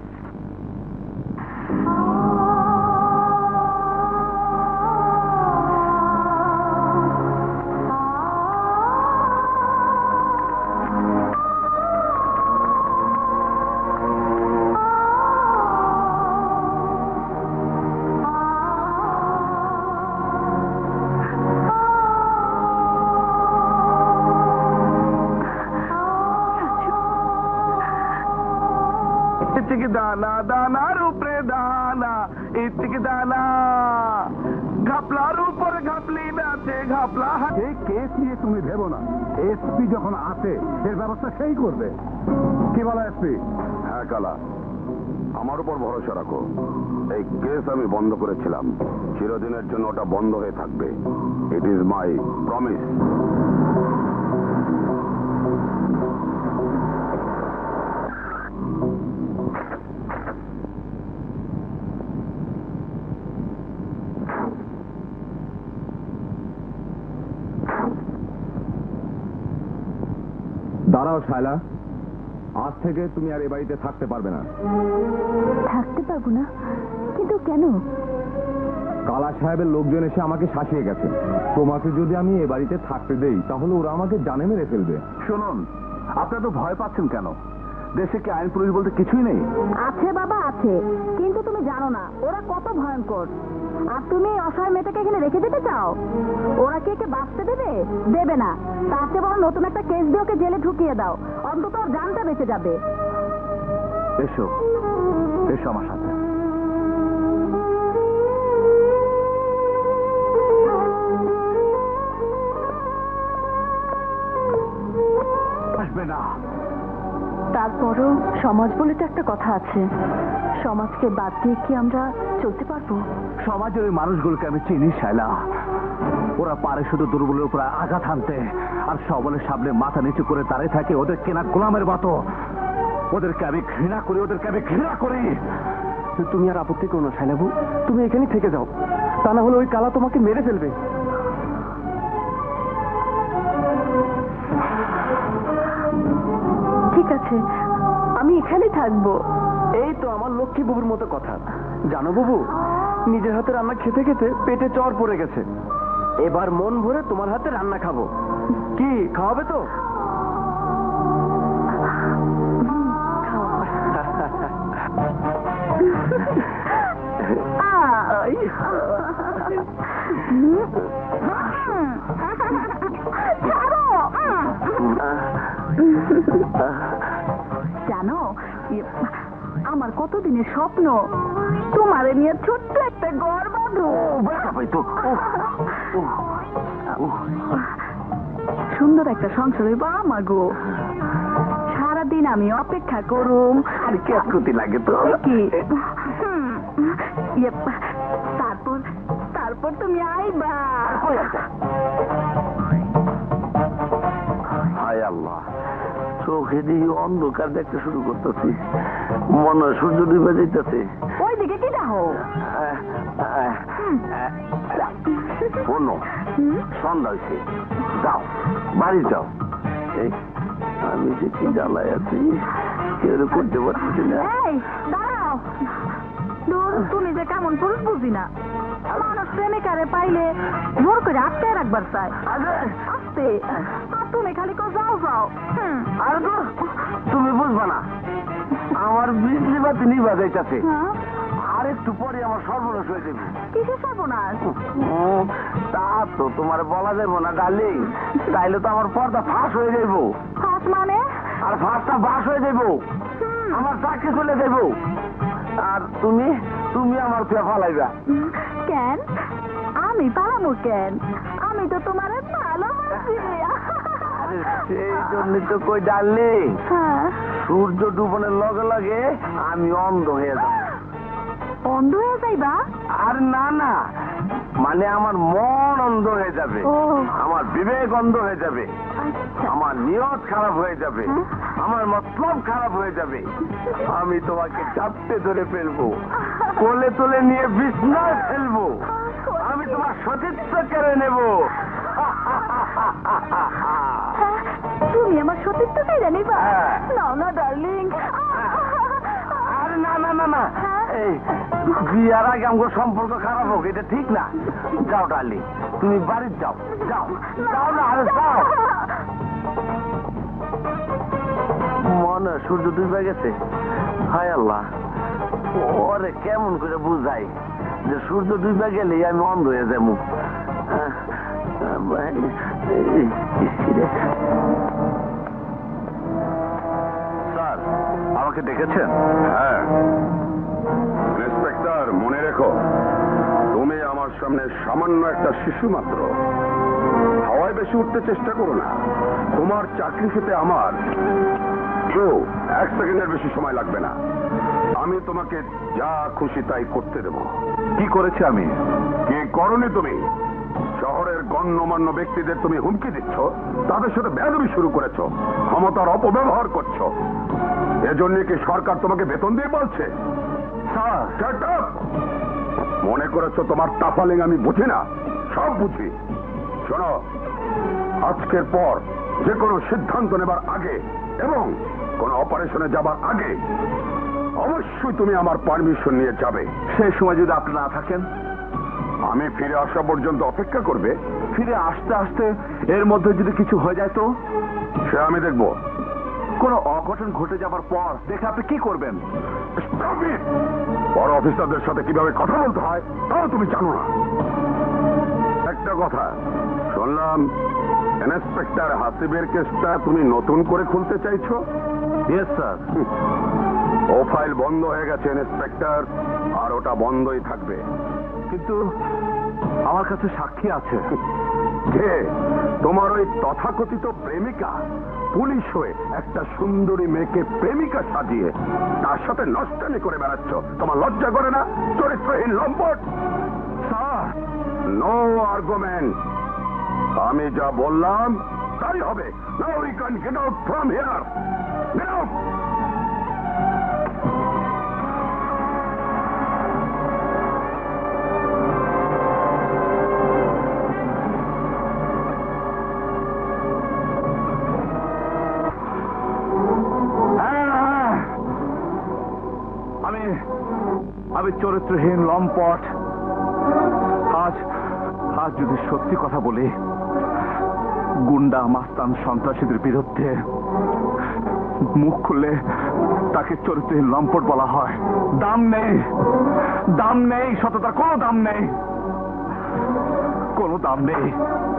দানা দানার উপরে দানা, ইতিক দানা, ঘাপলার উপর ঘাপলি নাচে ঘাপলা। এই কেস নিয়ে তুমি ভেবো না, এসপি যখন আসে এর ব্যবস্থা সেই করবে। কি বলো এসপি? হ্যাঁ কালা, আমার উপর ভরসা রাখো। এই কেস আমি বন্ধ করেছিলাম, চিরদিনের জন্য ওটা বন্ধ হয়ে থাকবে। It is my promise. দাঁড়াও শায়লা, আজ থেকে তুমি আর এ বাড়িতে থাকতে পারবে না। থাকতে পারবো না? কিন্তু কেন? কালা সাহেবের লোকজন এসে আমাকে শাসিয়ে গেছে। তোমাকে যদি আমি এ বাড়িতে থাকতে দেই তাহলে ওরা আমাকে জানে মেরে ফেলবে। শুনুন, আপনারা তো ভয় পাচ্ছেন কেন? দেশে কি আইন পুলিশ বলতে কিছুই নেই? আছে বাবা, আছে, কিন্তু তুমি জানো না ওরা কত ভয়ঙ্কর। আর তুমি এই অসহায় মেয়েটাকে এখানে রেখে দিতে চাও? ওরা কি একে বাঁচতে দেবে? দেবে না। তার চেয়ে বরং নতুন একটা কেস দিয়ে ওকে জেলে ঢুকিয়ে দাও, অন্তত ওর জানটা বেঁচে যাবে। এসো, এসো আমার সাথে। আসবে না। তারপরও সমাজ বলে তো একটা কথা আছে, সমাজকে বাদ দিয়ে কি আমরা চলতে পারবো? সমাজের ওই মানুষগুলোকে আমি চিনি শায়লা। ওরা পারে শুধু দুর্বলের উপর আঘাত হানতে, আর সবলের সামনে মাথা নিচু করে দাঁড়িয়ে থাকে ওদের কেনা গোলামের মতো। ওদেরকে আমি ঘৃণা করি, ওদেরকে আমি ঘৃণা করি। তুমি আর আপত্তি করো না শায়লাবু, তুমি এখানেই থেকে যাও, তা না হলে ওই কালা তোমাকে মেরে ফেলবে। ঠিক আছে, আমি এখানেই থাকবো। এই তো আমার লক্ষ্মী বাবুর মতো কথা। জানো বাবু, নিজের হাতে রান্না খেতে খেতে পেটে চর পড়ে গেছে। এবার মন ভরে তোমার হাতে রান্না খাবো। কি খাওয়াবে তো? জানো, আমার কতদিনের স্বপ্ন তোমারে নিয়ে ছোট্ট একটা ঘর বাঁধো। সুন্দর একটা সংসার হইব আমার গো। সারাদিন আমি অপেক্ষা করুম। আর কেতকুতি লাগে তো কি? তারপর তারপর তুমি আইবা। হায় আল্লাহ, চোখে দিয়ে অন্ধকার দেখতে শুরু করতেছি, মনে হয় সূর্য ডুবে যেতেছে। ওইদিকে কি দেখো? শোনো, সন্ধ্যা হয়েছে, যাও বাড়ি যাও। এই আমি যে কি জ্বালায় আছি, কেউ করতে পারছি না। এই দাঁড়াও, দূর, তুমি যে কেমন পুরুষ বুঝি না। মানুষ প্রেমিকারে পাইলে জোর করে আটকে রাখবার চাই। আস্তে, আর তুমি খালি কো যাও যাও। আর তো তুমি বুঝবা না, আমার বিজলি বাতি নিভা যাইতেছে, আর একটু পরে আমার সর্বনাশ হয়ে যাবে। কিসের সর্বনাশ? তা তো তোমার বলা যাবো না ডার্লিং, তাইলে তো আমার পর্দা ফাঁস হয়ে যাইবো। ফাঁস মানে? আর ফাঁসটা বাস হয়ে যাইবো, আমার চাকরি চলে যাইবো, আর তুমি তুমি আমার পেয়ে ফালাইবা। কেন আমি পালামো? কেন, আমি তো তোমার ভালোবাসি। আরে সেই জন্যই তো কই ডার্লিং, সূর্য ডুবনের লগে লগে আমি অন্ধ হয়ে যাব। অন্ধ হয়ে যাইবা? আর না না, মানে আমার মন অন্ধ হয়ে যাবে, আমার বিবেক অন্ধ হয়ে যাবে, আমার নিয়ত খারাপ হয়ে যাবে, আমার মতলব খারাপ হয়ে যাবে। আমি তোমাকে চাপতে ধরে ফেলবো, কোলে তুলে নিয়ে বিছনায় ফেলবো, আমি তোমার সতীত্ব কেড়ে নেব। তুমি আমার সতীত্ব কেড়ে নিবা? হ্যাঁ। না না ডার্লিং। আরে না না না না, এই বিয়ার আগে আমার সম্পর্ক খারাপ হোক এটা ঠিক না। যাও ডার্লিং, তুমি বাড়ি যাও, যাও যাও না, আরে যাও। মনে হয় সূর্য ডুবে গেছে। হায় আল্লাহ, ওরে কেমন করে বুঝাই যে সূর্য ডুবে গেলেই আমি অন্ধ হয়ে যাবো। স্যার, আমাকে ডেকেছেন? হ্যাঁ ইন্সপেক্টর, মনে রেখো তুমি আমার সামনে সামান্য একটা শিশু মাত্র। হাওয়ায় বেশি উঠতে চেষ্টা করো না, তোমার চাকরি পেতে আমার 1 সেকেন্ডের বেশি সময় লাগবে না। আমি তোমাকে যা খুশি তাই করতে দেবো। কি করেছি আমি? কি করনি তুমি? শহরের গণ্যমান্য ব্যক্তিদের তুমি হুমকি দিচ্ছ, তাদের সাথে বেয়াদবি শুরু করেছো, ক্ষমতার অপব্যবহার করছো। এজন্য কি সরকার তোমাকে বেতন দিয়ে বলছে? Sir, shut up! মনে করেছো তোমার টাফালিং আমি বুঝি না? সব বুঝি। শোনো, আজকের পর যে কোনো সিদ্ধান্ত নেবার আগে এবং কোন অপারেশনে যাবার আগে অবশ্যই তুমি আমার পারমিশন নিয়ে যাবে। সেই সময় যদি আপনি না থাকেন, আমি ফিরে আসা পর্যন্ত অপেক্ষা করবে। ফিরে আসতে আসতে এর মধ্যে যদি কিছু হয়ে যায় তো সে আমি দেখব। কোনো অঘটন ঘটে যাবার পর দেখে আপনি কি করবেন? বড় অফিসারদের সাথে কিভাবে কথা বলতে হয় তাও তুমি জানো না। একটা কথা শুনলাম, ইন্সপেক্টর হাসিবের কেসটা তুমি নতুন করে খুলতে চাইছো? Yes sir. ও ফাইল বন্ধ হয়ে গেছে ইন্সপেক্টর, আর ওটা বন্ধই থাকবে। কিন্তু আমার কাছে সাক্ষী আছে। কে? তোমার ওই তথাকথিত প্রেমিকা পুলিশ হয়ে একটা সুন্দরী মেয়েকে প্রেমিকা সাজিয়ে তার সাথে নষ্টামি করে বেড়াচ্ছ। তোমার লজ্জা করে না? চরিত্রহীন লম্পট। Sir, no argument. আমি যা বললাম তাই হবে। Now you can get out from here. Get out. আমি চরিত্রহীন লম্পট। আজ যদি সত্যি কথা বলি, গুন্ডা মাস্তান সন্ত্রাসীদের বিরুদ্ধে মুখ খুললে তাকে চরিত্রহীন লম্পট বলা হয়। দাম নেই, দাম নেই, সততার কোনো দাম নেই, কোনো দাম নেই।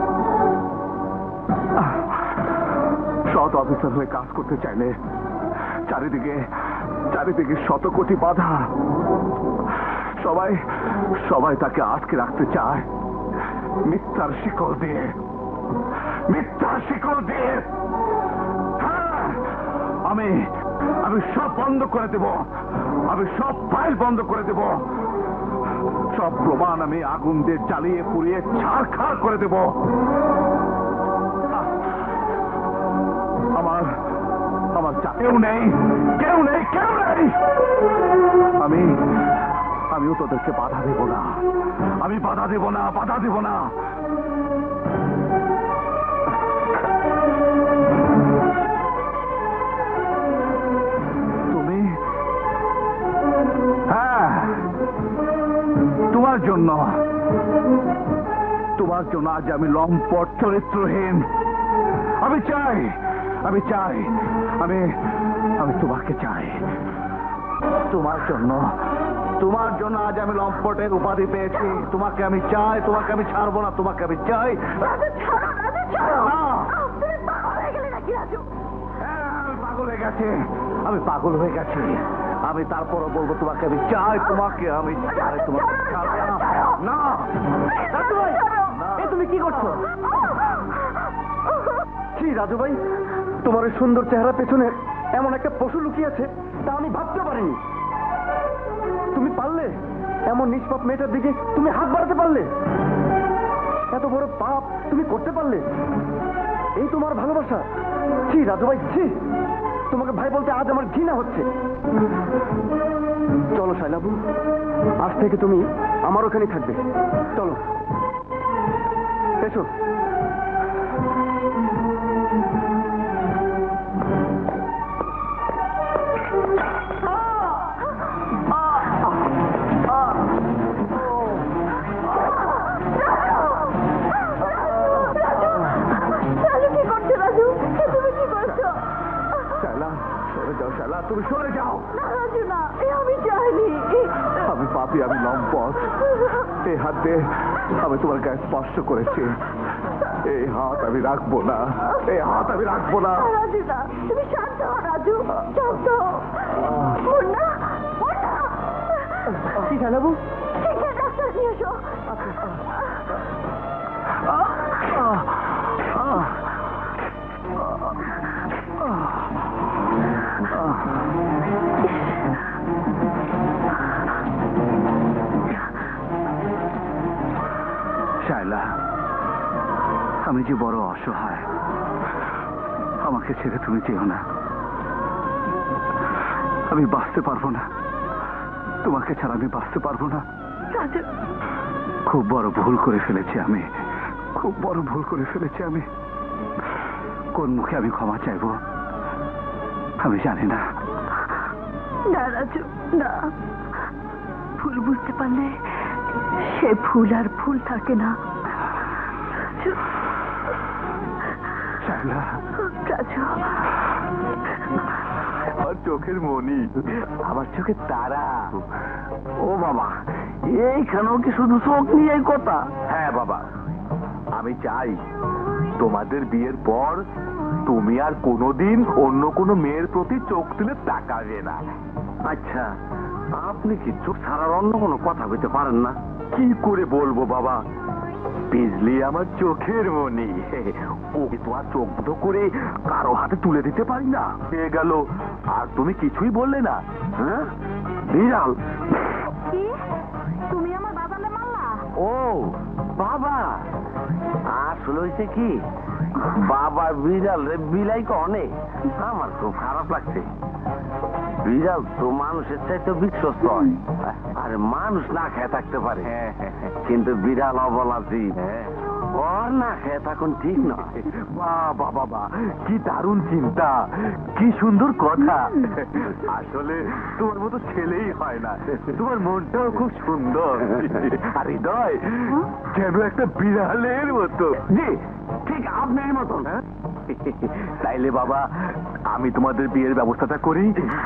সৎ অফিসার হয়ে কাজ করতে চাইলে চারিদিকে শত কোটি বাধা। সবাই তাকে আটকে রাখতে চায় মিথ্যার শিকল দিয়ে, মিথ্যার শিকল দিয়ে। হ্যাঁ, আমি সব বন্ধ করে দেব। আমি সব ফাইল বন্ধ করে দেব। সব প্রমাণ আমি আগুন দিয়ে জ্বালিয়ে পুড়িয়ে ছারখার করে দেব। আমার কেউ নেই, কেউ নেই, কেউ নেই। আমিও তোদেরকে বাধা দেব না। আমি বাধা দেব না, বাধা দেব না। তুমি? হ্যাঁ, তোমার জন্য আজ আমি লম্পট চরিত্রহীন। আমি চাই আমি তোমাকে চাই। তোমার জন্য আজ আমি লম্পটের উপাধি পেয়েছি। তোমাকে আমি চাই, তোমাকে আমি ছাড়বো না, তোমাকে আমি চাই। আমি পাগল হয়ে গেছি। আমি তারপরও বলবো তোমাকে আমি চাই, তোমাকে আমি চাই, তোমাকে ছাড়বো না। তুমি কি করছো? কি রাজু ভাই, তোমার ওই সুন্দর চেহারা পেছনে এমন একটা পশু লুকিয়ে আছে তা আমি ভাবতে পারিনি। তুমি পারলে এমন নিষ্পাপ মেয়েটার দিকে তুমি হাত বাড়াতে পারলে? এত বড় পাপ তুমি করতে পারলে? এই তোমার ভালোবাসা? ছি রাজু ভাই, ছি। তোমাকে ভাই বলতে আজ আমার ঘৃণা হচ্ছে। চলো শাইলাবু, আজ থেকে তুমি আমার ওখানেই থাকবে। চলো, এসো। তুমি সরে যাও। না, আমি চাইনি। আমি পাপী, আমি লম্পট। এই হাত দিয়ে আমি তোমার গায়ে স্পর্শ করেছি। এই হাত আমি রাখবো না, এই হাত আমি রাখবো না। রাজু না, তুমি শান্ত হও রাজু, শান্ত হও। মুন্না, কি জানাবো? ডাক্তার নিয়ে এসো। শায়লা, আমি যে বড় অসহায়, আমাকে ছেড়ে তুমি যেও না। আমি বাঁচতে পারবো না, তোমাকে ছাড়া আমি বাঁচতে পারবো না। রাজু, খুব বড় ভুল করে ফেলেছি আমি, খুব বড় ভুল করে ফেলেছি আমি। কোন মুখে আমি ক্ষমা চাইবো আমি জানি না। না রাজু, না। ভুল বুঝতে পারলে সে ভুল আর ভুল থাকে না। রাজু, শায়লা, রাজু, আর চোখের মনি, আমার চোখে তারা। ও বাবা, এইখানেও কি শুধু চোখ নিয়ে কথা? হ্যাঁ বাবা, আমি চাই তোমাদের বিয়ের পর তুমি আর কোনোদিন অন্য কোনো মেয়ের প্রতি চোখ তুলে তাকাবে না। আচ্ছা, আপনি কি চোখ ছাড়ার অন্য কোনো কথা বলতে পারেন না? কি করে বলবো বাবা, বিজলি আমার চোখের মনি, ওকে তো আর চোখ বন্ধ করে কারো হাতে তুলে দিতে পারি না। হয়ে গেল, আর তুমি কিছুই বললে না। হ্যাঁ, বিড়াল। কি তুমি আমার বাবালে মারলা? ও বাবা, আসলে হয়েছে কি, বাবা বিড়াল রে বিলাই কনে, আমার খুব খারাপ লাগছে। বিড়াল তো মানুষের চাইতে বিশ্বস্ত হয়, আর মানুষ না খেয়ে থাকতে পারে, কিন্তু বিড়াল অবলা জীব, ওর না খেয়ে থাকুন ঠিক নয়। বাবা বাবা, কি দারুণ চিন্তা, কি সুন্দর কথা। আসলে তোমার মতো ছেলেই হয় না, তোমার মনটাও খুব সুন্দর। আর হৃদয় যেন একটা বিড়ালের মতো। জি, ঠিক আপনার মতন। তাইলে বাবা, আমি তোমাদের বিয়ের ব্যবস্থাটা করি।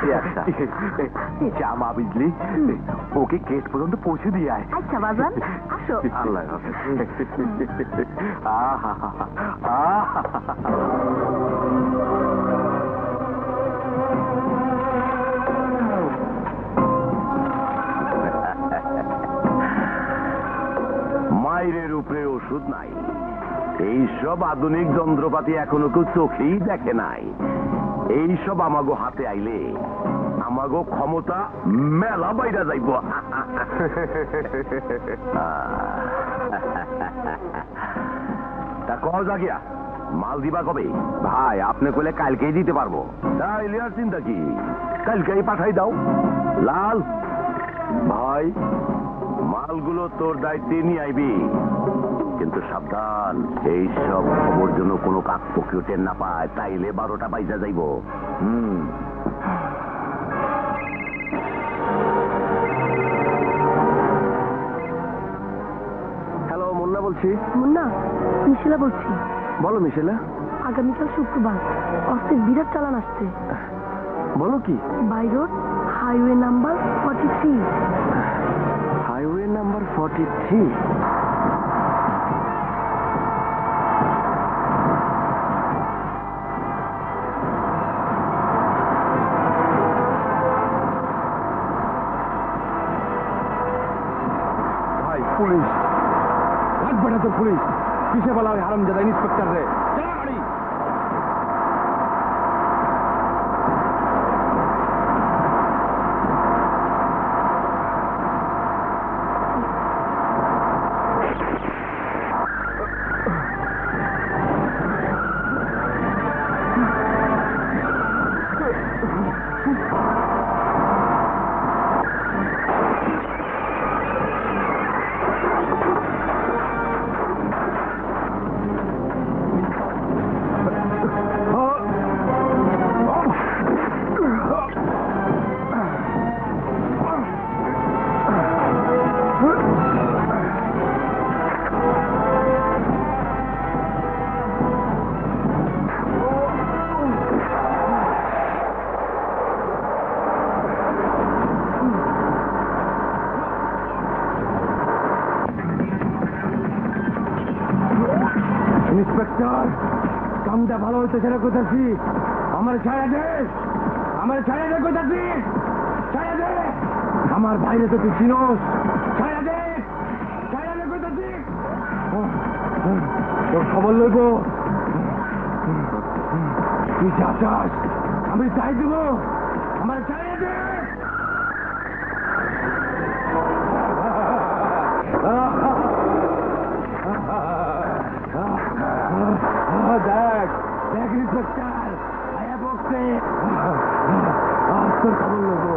জামা বিজলি, ওকে গেট পর্যন্ত পৌঁছে দিয়ে আয়। আচ্ছা বাজান, আসো। আল্লাহ আহা আহা, মায়ের উপরে ওষুধ নাই, এইসব আধুনিক যন্ত্রপাতি এখনো কেউ চোখেই দেখে নাই। এইসব আমাগো হাতে আইলে আমাগো ক্ষমতা মেলা বাইরা যাইব। তা কহ জাগিয়া, মাল দিবা কবে? ভাই, আপনি কইলে কালকেই দিতে পারবো। তাইলে আর চিন্তা কি, কালকেই পাঠাই দাও। লাল ভাই, মালগুলো তোর দায়িত্বে নিয়ে আইবি, কিন্তু সাবধান, এইসব খবর যেন কোনো কাক পক্ষীও টের না পায়, তাইলে 12টা বাইজা যাইব। হ্যালো, মুন্না বলছি। মুন্না, মিশেলা বলছি। বলো মিশেলা। আগামীকাল শুক্রবার অস্ত্রের বিরাট চালান আসছে। বলো কি? By road, highway number 43। Highway number 43। ভাই, পুলিশ লাগবে না তো। পুলিশ কিসে বলা ওই হারামজাদা ইন্সপেক্টর রে? চলো গাড়ি। ইন্সপেক্টর, কামটা ভালো হইতেছে না কোথাছি। আমার ছায়া দে, আমার ছায়া দে কোথাছি। ছায়া দে, আমার বাইরে তো তুই চিনোস। ছায়া দে, ছায়া দে কোথাছি। তোর খবর লইব, তুই যা চাস আমি চাই দেব। আমার ছায়া দে। দেখ দেখ ইন্সপেক্টর আয়া বসছে তোর খবর নেবো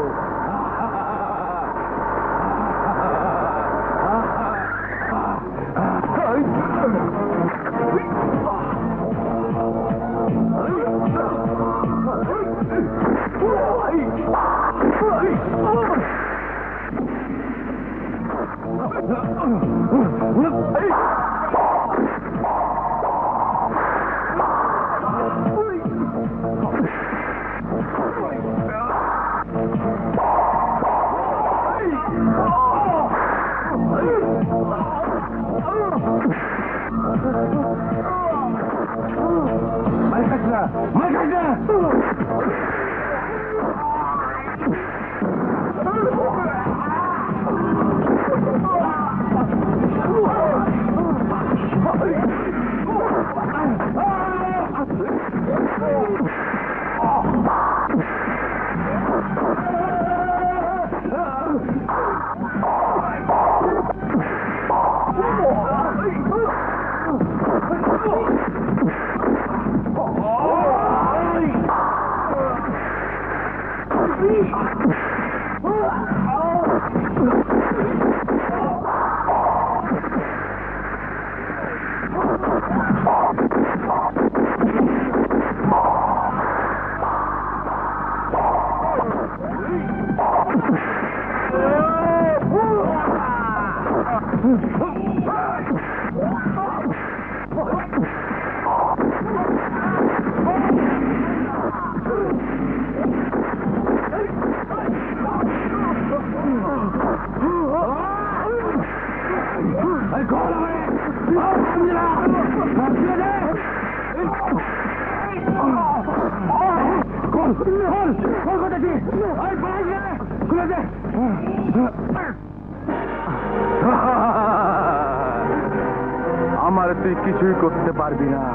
আমার তুই কিছুই করতে পারবি না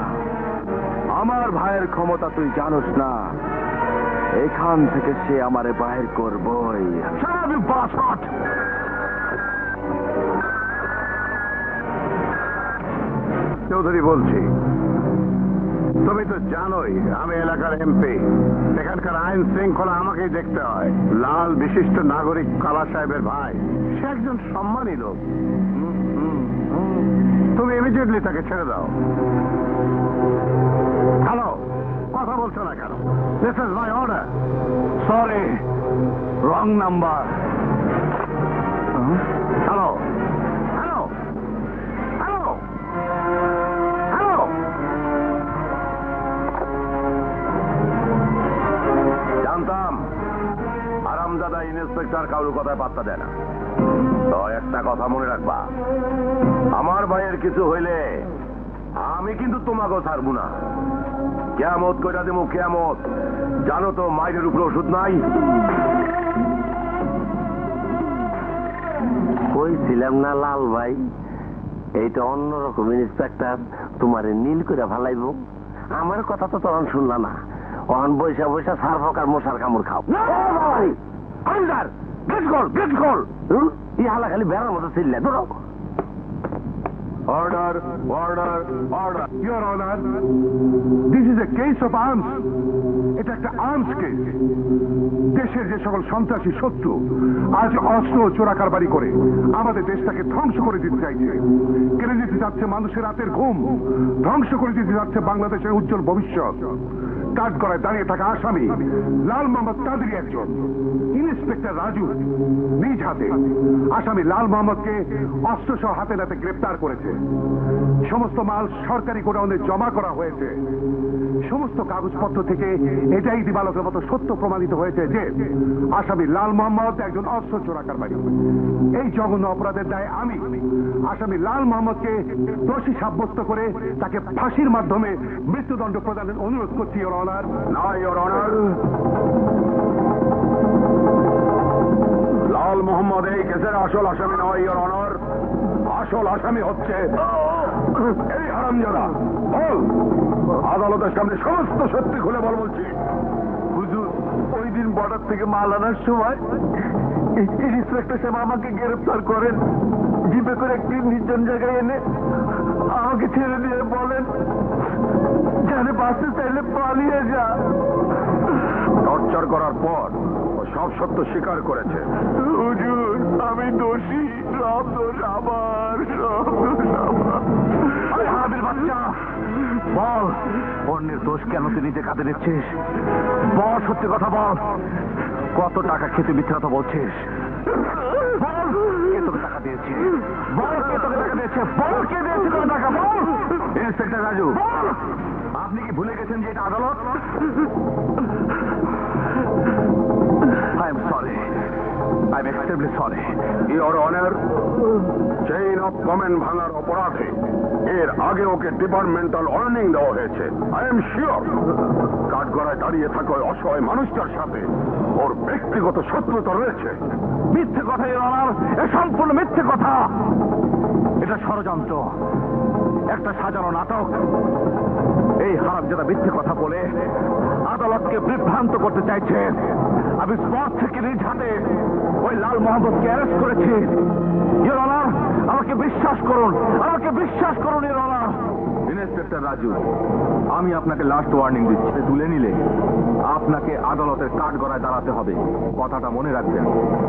আমার ভাইয়ের ক্ষমতা তুই জানোস না এখান থেকে সে আমারে বাহির করবই চৌধুরী বলছি তুমি তো জানোই আমি এলাকার এমপি এখানকার আইন শৃঙ্খলা আমাকেই দেখতে হয় লাল বিশিষ্ট নাগরিক কালা সাহেবের ভাই সে একজন সম্মানী লোক তুমি ইমিডিয়েটলি তাকে ছেড়ে দাও হ্যালো কথা বলছো না কেন this is my order sorry wrong number hello hello hello hello জানতাম আরামদাদা ইন্সপেক্টর কারোর কথায় পাত্তা দেয় না তো একটা কথা মনে রাখবা আমার ভাইয়ের কিছু হইলে আমি কিন্তু তোমাকেও ছাড়বো না কেয়ামত কইরা দেবো কেয়ামত জানো তো মায়ের উপরে ওষুধ নাই কইছিলাম না লাল ভাই এইটা অন্যরকম ইন্সপেক্টর তোমারে নীল করে ভালাইব আমার কথা তো তখন শুনলা না অন বৈশা বৈশা সার ফকার মশার কামড় খাও ইহালা খালি বেড়ার মতো ছিল ধরো Order, order, order. Your Honor, this is a case of arms. এটা একটা আর্মস কেস দেশের যে সকল সন্ত্রাসী শত্রু আজ অস্ত্র চোরাকারবারি করে আমাদের দেশটাকে ধ্বংস করে দিতে চাইছে কেড়ে দিতে যাচ্ছে মানুষের রাতের ঘুম ধ্বংস করে দিতে যাচ্ছে বাংলাদেশের উজ্জ্বল ভবিষ্যৎ কাঠগড়ায় দাঁড়িয়ে থাকা আসামি লাল মোহাম্মদ তাদেরই একজন ইন্সপেক্টর রাজু নিজ হাতে আসামি লাল মোহাম্মদকে অস্ত্রসহ হাতে নাতে গ্রেপ্তার করেছে সমস্ত মাল সরকারি গোডাউনে জমা করা হয়েছে সমস্ত কাগজপত্র থেকে এটাই দিবালোকের মতো সত্য প্রমাণিত হয়েছে যে আসামি লাল মোহাম্মদ একজন অস্ত্র চোরাকারবারী এই জঘন্য অপরাধের দায়ে আমি আসামি লাল মোহাম্মদকে দোষী সাব্যস্ত করে তাকে ফাঁসির মাধ্যমে মৃত্যুদণ্ড প্রদানের অনুরোধ করছি ইওর অনার না ইওর অনার লাল মোহাম্মদ এই কেসের আসল আসামি নয় ইওর অনার আসল আসামি হচ্ছে এই হারামজাদা বল আদালতের সামনে সমস্ত সত্যি খুলে বল বলছি হুজুর ওই দিন বর্ডার থেকে মাল আনার সময় ইন্সপেক্টর সাহেব আমাকে গ্রেফতার করেন, জিপে করে একটি নির্জন জায়গায় এনে আমাকে ছেড়ে দিয়ে বলেন, জানে বাঁচতে চাইলে পালিয়ে যা। টর্চার করার পর ও সব সত্য স্বীকার করেছে। হুজুর, আমি দোষী, সব দোষ আমার, সব দোষ আমার। আরে হারামির বাচ্চা, বল অন্যের দোষ কেন তুই নিজে কাঁধে নিচ্ছিস? বল, সত্যি কথা বল, কত টাকা খেতে মিথ্যা কথা বলছিস? বল, কে তোকে টাকা দিয়েছে? বল, কে তোকে টাকা দিয়েছে? বল, কে দিয়েছে তোকে টাকা? বল। ইন্সপেক্টর রাজু, আপনি কি ভুলে গেছেন যে এটা আদালত? I am sorry, I am extremely sorry. Your honour, chain of command ভাঙার অপরাধে এর আগে ওকে ডিপার্টমেন্টাল ওয়ার্নিং দেওয়া হয়েছে। আই এম শিওর কাঠগড়ায় দাঁড়িয়ে থাকা ওই অসহায় মানুষটার সাথে ওর ব্যক্তিগত শত্রুতা রয়েছে। মিথ্যে কথা ইওর অনার, এ সম্পূর্ণ মিথ্যে কথা। এটা ষড়যন্ত্র, একটা সাজানো নাটক। এই হারামজাদা মিথ্যে কথা বলে আদালতকে বিভ্রান্ত করতে চাইছে। আমি স্পট থেকে নিজ হাতে ওই লাল মোহাম্মদকে অ্যারেস্ট করেছি। ইওর অনার, আমাকে বিশ্বাস করুন, আমাকে বিশ্বাস করুন ইওর অনার। ইন্সপেক্টর রাজু, আমি আপনাকে লাস্ট ওয়ার্নিং দিচ্ছি, তুলে নিলে আপনাকে আদালতের কাঠগড়ায় দাঁড়াতে হবে, কথাটা মনে রাখবেন।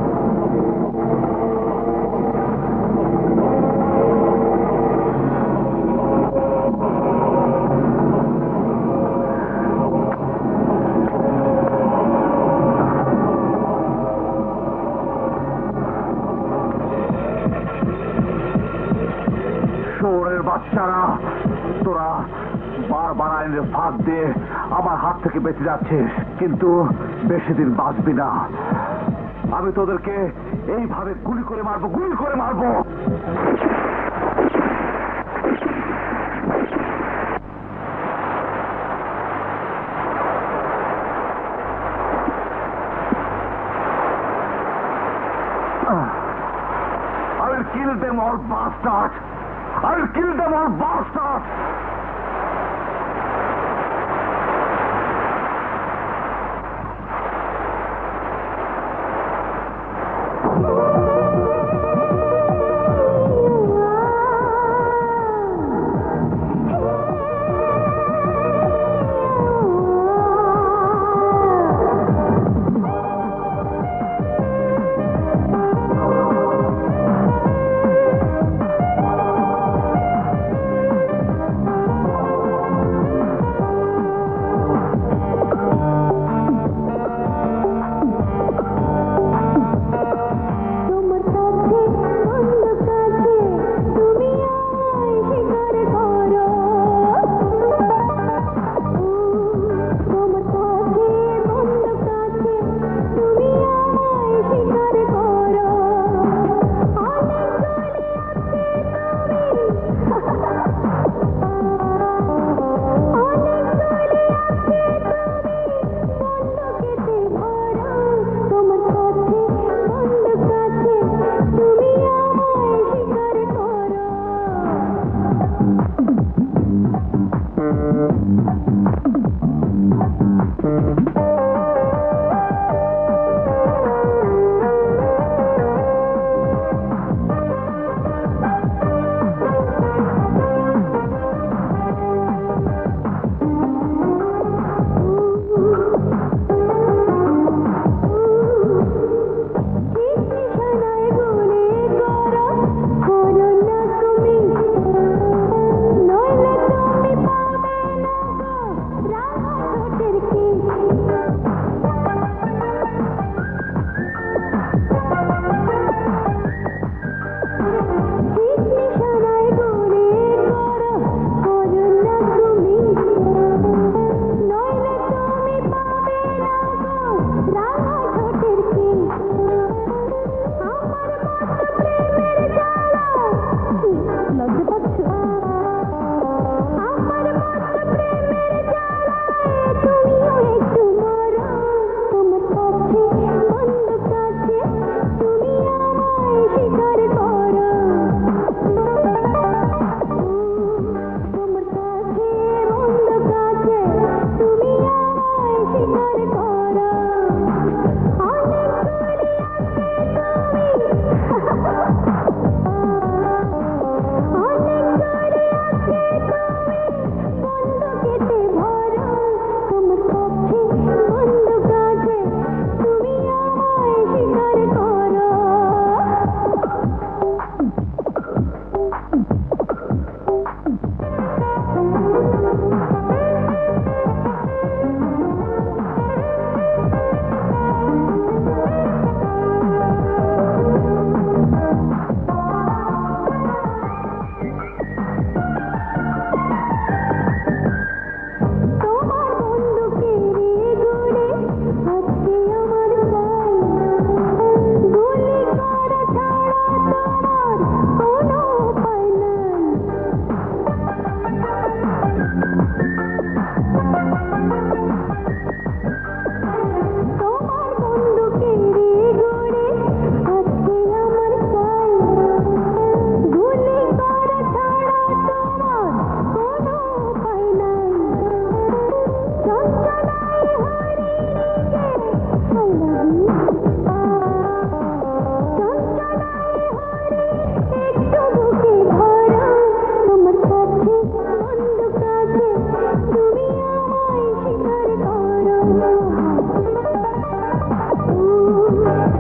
শহরের বাচ্চারা, তোরা বারবার আইনের ফাঁক দিয়ে আমার হাত থেকে বেঁচে যাচ্ছিস, কিন্তু বেশি দিন বাঁচবি না। আমি তোদেরকে এইভাবে গুলি করে মারবো, গুলি করে মারবো। I will kill them all bastards! I will kill them all bastards!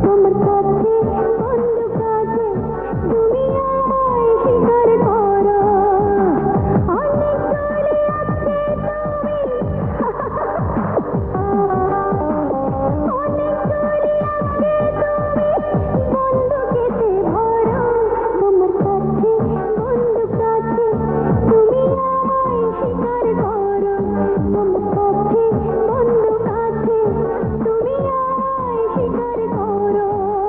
তোমার কাছে বন্দুক আছে তুমি আমায় স্বীকার করো অনেক দূরে আছে তুমি অনেক দূরে আছে তুমি বন্দুকেতে ভরো তোমার কাছে বন্দুক আছে তুমি আমায় স্বীকার করো তোমার কাছে বন্দুক আছে তুমি আমায় স্বীকার করো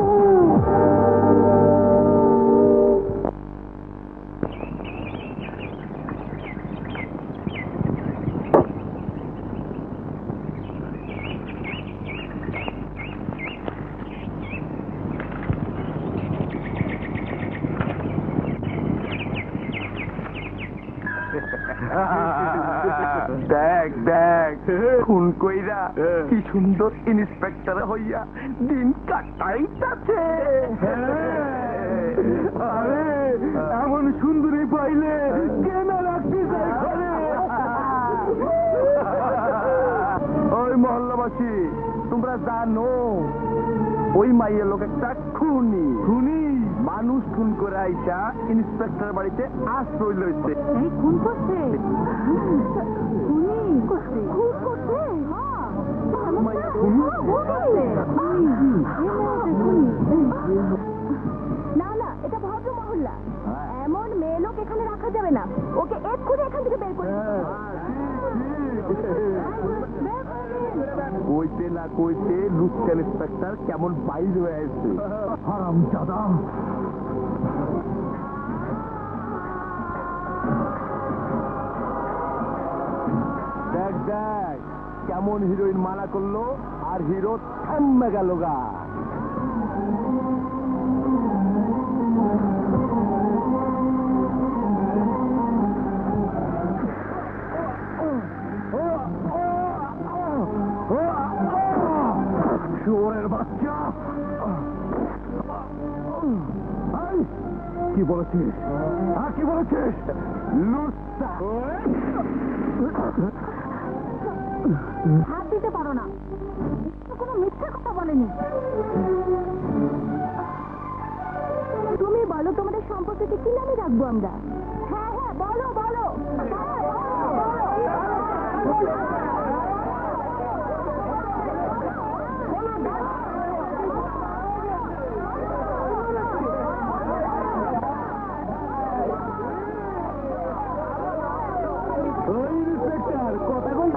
দেখ দেখ খুন কইরা কি সুন্দর ইন্সপেক্টর হইয়া দিন কাটাইতাছে। আরে এমন সুন্দরী পাইলে কেন রাখতে চাই ঘরে? ওই মহল্লাবাসী, তোমরা জানো ওই মাইয়ের লোক একটা খুনি মানুষ খুন করে আইসা ইন্সপেক্টর বাড়িতে আশ্রয় লইছে। খুন করছে না না, এটা ভদ্র মহল্লা, এমন মেয়ে লোক এখানে রাখা যাবে না, ওকে এক্ষুনি এখান থেকে বের করে কইতে না কইতে লুচ্কা ইন্সপেক্টর কেমন বাইর হয়ে আসছে। হারামজাদা। দেখ দেখ কেমন হিরোইন মানা করলো আর হিরো থাম্মে গেল গা। শুয়োরের বাচ্চা, কি বলেছিস? কি বলেছিস? লুচ্চা। হাত দিতে পারো না, কোনো মিথ্যা কথা বলেনি। তুমি বলো তোমাদের সম্পর্ককে কি নামে রাখবো আমরা? হ্যাঁ হ্যাঁ বলো বলো। কথা কই।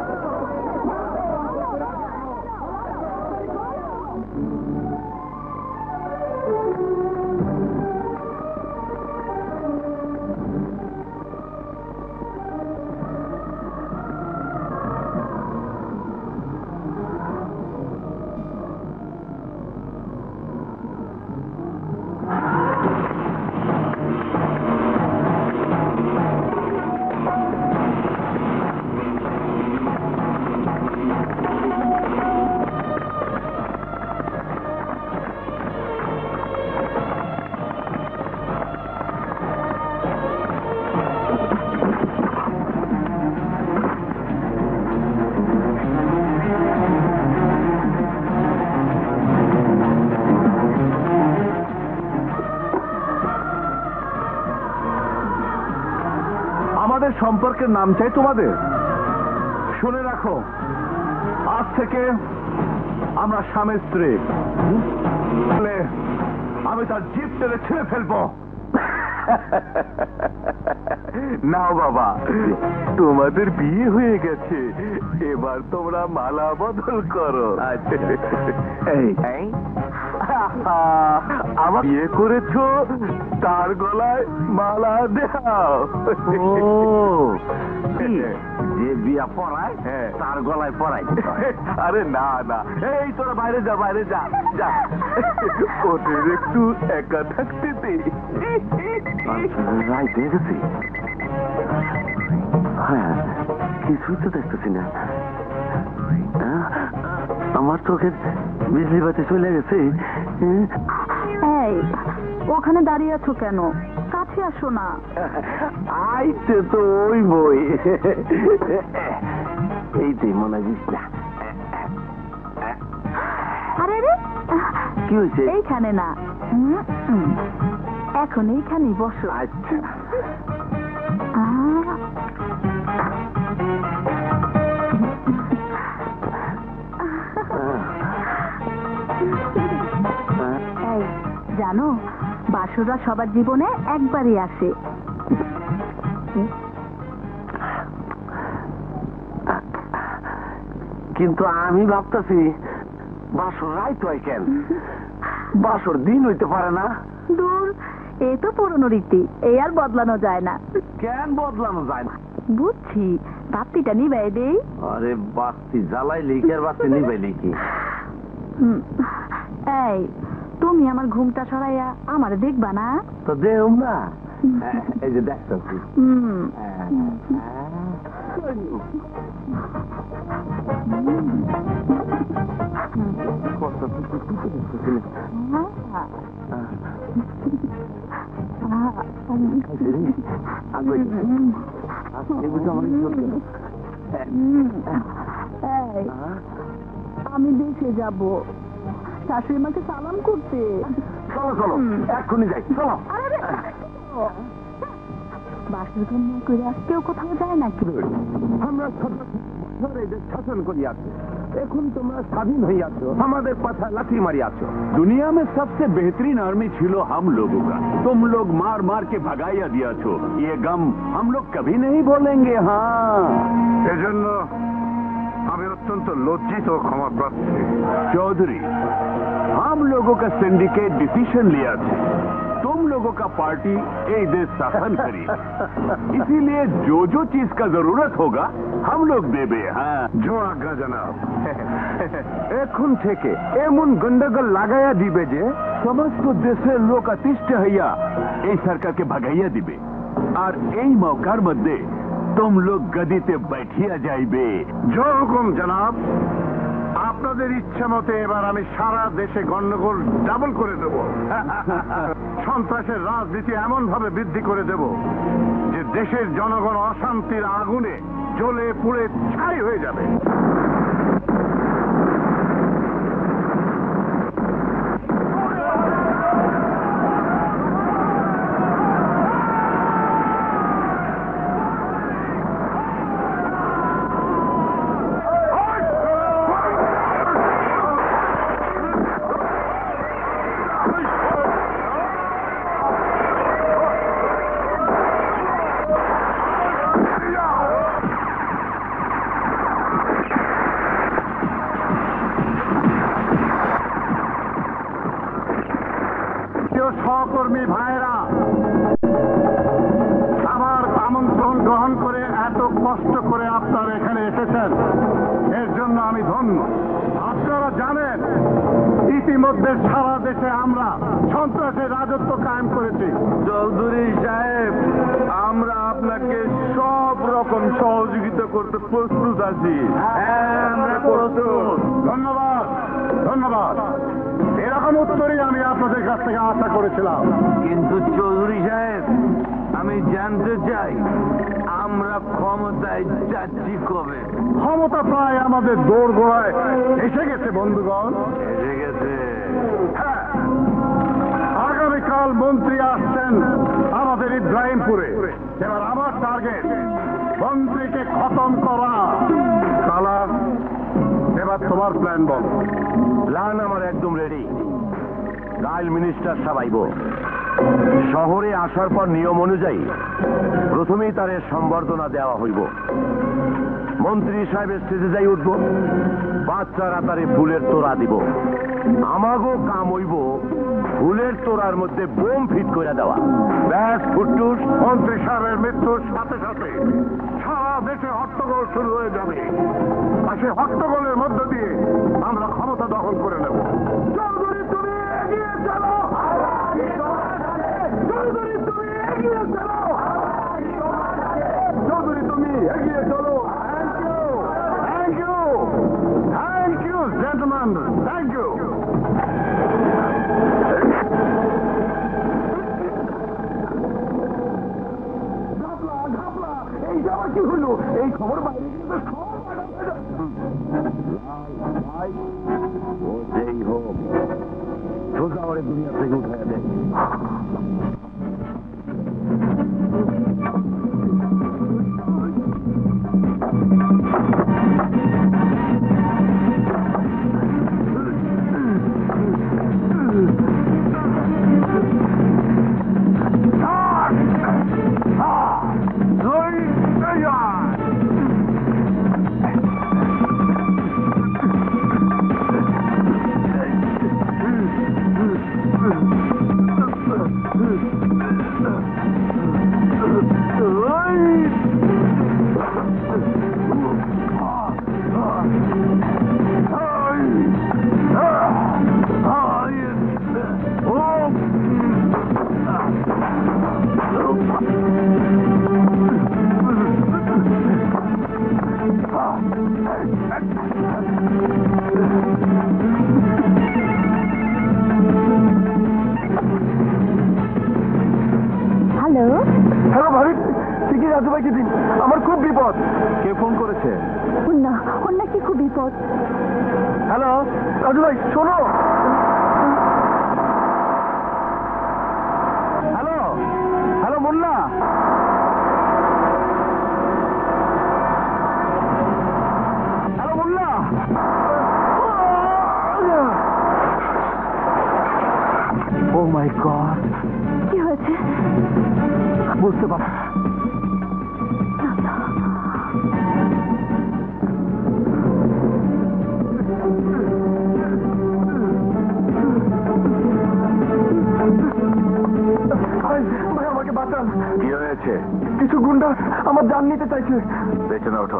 আমাদের সম্পর্কের নাম চাই তোমাদের? শুনে রাখো, আজ থেকে আমরা স্বামী স্ত্রী। আমি তার জিপ টেনে ছেড়ে ফেলবো। না বাবা, তোমাদের বিয়ে হয়ে গেছে, এবার তোমরা মালা বদল করো। আমার বিয়ে করেছো, তার গলায় মালা দাও। যে বিয়া পড়ায় তার গলায় পড়ায়। আরে না না, এই তোরা বাইরে যা, বাইরে যা যা, ওদের একটু একা থাকতে দে। রাইট হয়ে গেছে। হ্যাঁ, কিছুই তো দেখতেছি না। আমার চোখের বিজলি বাতি চলে গেছে। এই, ওখানে দাঁড়িয়ে আছো কেন? কাছে আসো না। আইতে তো ওই বই, এই যে মনে হয় না। আরে রে, কি কি হয়েছে? এইখানে না, এখন এইখানে বসো। আচ্ছা। এই জানো, বাসররা সবার জীবনে একবারই আসে। কিন্তু আমি ভাবতেছি বাসর রাইত হয় কেন? বাসর দিন হইতে পারে না? দূর, এ তো পুরনো রীতি, এই আর বদলানো যায় না। কেন বদলানো যায় না? বুঝছি, বাতিটা নিবাই দেই। আরে বাতি জ্বালাইলি কি আর বাতি নিবাইলি কি? এই, তুমি আমার ঘুমটা সরাইয়া আমারে দেখবা না? তো দেও না, এই যে দেখতেছি। আমি দেশে যাব, শাশুড়ি মাকে সালাম করতে। চলো চলো, এক্ষুনি যাই, চলো। বাসের ঘর না করে কেউ কোথাও যায় নাকি? আমরা শাসন করিয়াছি, এখন তোমরা স্বাধীন হইয়াছো, আমাদের পাছা লাঠি মারিয়াছো। दुनिया में सबसे बेहतरीन आर्मी छिलो हम लोगों का। तुम लोग मार मार के भगाइया दिया छो, ये गम हम लोग कभी नहीं भूलेंगे। हाँ, এজন্য আমি অত্যন্ত লজ্জিত ও ক্ষমা প্রার্থী। चौधरी, हम लोगों का सिंडिकेट डिसीजन लिया था, तुम लोगों का पार्टी ये देश शासन करी, इसीलिए जो जो चीज का जरूरत होगा हम लोग देबे। हाँ, জো আজ্ঞা জানাব। এখন থেকে এমন গন্ডগোল লাগাইয়া দিবে যে समस्त देशेर लोक अतिष्ठ हइया এই সরকারকে ভাগাইয়া দিবে, আর এই মৌকার মধ্যে तुम लोग गदिते बैठिया যাইবে। জো হুকুম জানাব। আপনাদের ইচ্ছা মতে এবার আমি সারা দেশে গন্ডগোল ডাবল করে দেব। সন্ত্রাসের রাজনীতি এমন ভাবে বৃদ্ধি করে দেব যে দেশের জনগণ অশান্তির আগুনে জ্বলে পুড়ে ছাই হয়ে যাবে। সহকর্মী ভাইরা, আমার আমন্ত্রণ গ্রহণ করে এত কষ্ট করে আপনারা এখানে এসেছেন, এর জন্য আমি ধন্য। আপনারা জানেন ইতিমধ্যে সারা দেশে আমরা সন্ত্রাসের রাজত্ব কায়েম করেছি। চৌধুরী সাহেব, আমরা আপনাকে সব রকম সহযোগিতা করতে প্রস্তুত আছি। আমরা প্রস্তুত। ধন্যবাদ, ধন্যবাদ। এরকম উত্তরই আমি আপনাদের কাছ থেকে আশা করেছিলাম। কিন্তু চৌধুরী সাহেব, আমি জানতে চাই আমরা ক্ষমতায় যাচ্ছি কবে? ক্ষমতা প্রায় আমাদের দৌড় গোড়ায় এসে গেছে বন্ধুগণ, এসে গেছে। হ্যাঁ, আগামীকাল মন্ত্রী আসছেন আমাদের ইব্রাহিমপুরে। এবার আমার টার্গেট মন্ত্রীকে খতম করা। কালা, এবার তোমার প্ল্যান বল। প্ল্যান আমার একদম রেডি। কাল মিনিস্টার সাহেব শহরে আসার পর নিয়ম অনুযায়ী প্রথমেই তারে সম্বর্ধনা দেওয়া হইব। মন্ত্রী সাহেবের স্টেজে যাই উঠব, বাচ্চারা তারে ফুলের তোড়া দিব। আমাগো কাম হইব ফুলের তোড়ার মধ্যে বোম ফিট করে দেওয়া। ব্যাস ফুটটুস। মন্ত্রী সাহেবের মৃত্যুর সাথে সাথে সারা দেশে হট্টগোল শুরু হয়ে যাবে, আর সেই হট্টগোলের মধ্য দিয়ে আমরা ক্ষমতা দখল করে নেব। চৌধুরী, তুমি এগিয়ে চলো। চৌধুরী, তুমি এগিয়ে চলো। চৌধুরী, তুমি এগিয়ে চলো। Thank you, thank you, thank you gentleman, thank you. এই যাওয়া কি হলো? এই খবর বাইরে কিন্তু যেই হোক দুনিয়া থেকে উঠে দে। হ্যালো হ্যালো ভাবি, ঠিকই রাজু ভাইকে দিন, আমার খুব বিপদ। কে ফোন করেছে? অন্য কি খুব বিপদ? হ্যালো রাজু ভাই, শোনো। Hello hello Munna, hello Munna. Oh my god, কি হয়েছে? বুঝতে পার ভাই, আমাকে বাঁচান। কি হয়েছে? কিছু গুন্ডা আমার জান নিতে চাইছে। পেছনে ওঠো।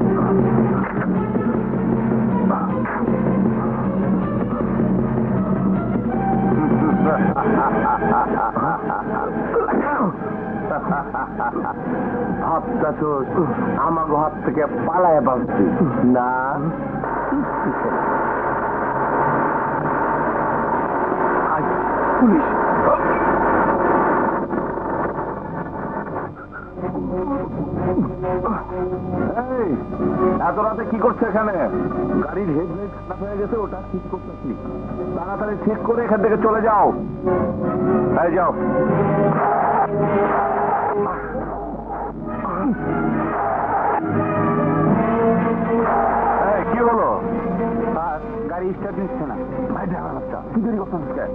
ভাবতাছোস আমাকে হাত থেকে পালায় বাঁচছি না? পুলিশ এত রাতে কি করছে এখানে? গাড়ির হেডলাইট খারাপ হয়ে গেছে, ওটা ঠিক করতেছি। তাড়াতাড়ি ঠিক করে এখান থেকে চলে যাও। এই যাও। এই, কি হলো? গাড়ি স্টার্ট নিচ্ছে না। ভাই দেখা যাচ্ছে কি দেরি করতেছিস কেন?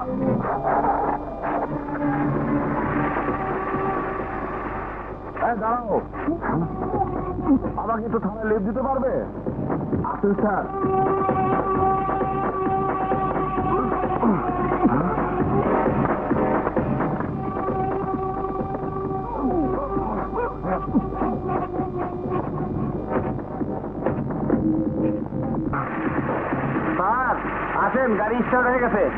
দাঁড়াও, আমাকে একটু থানায় লেপ দিতে পারবে? আসুন স্যার। স্যার আসেন, গাড়ি স্টার্ট হয়ে গেছে।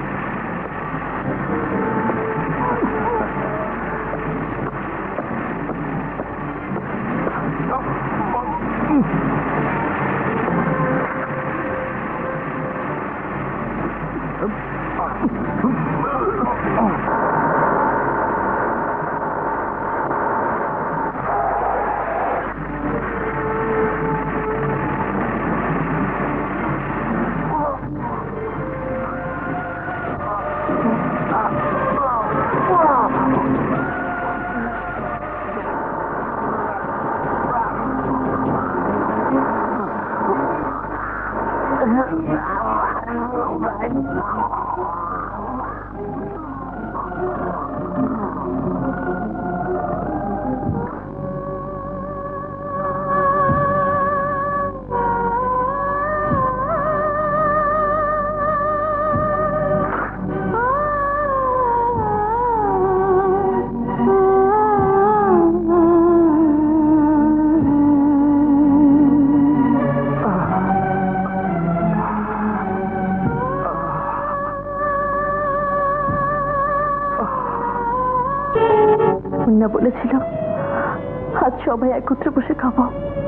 মুন্না বলেছিল আজ সবাই একত্রে বসে খাবো।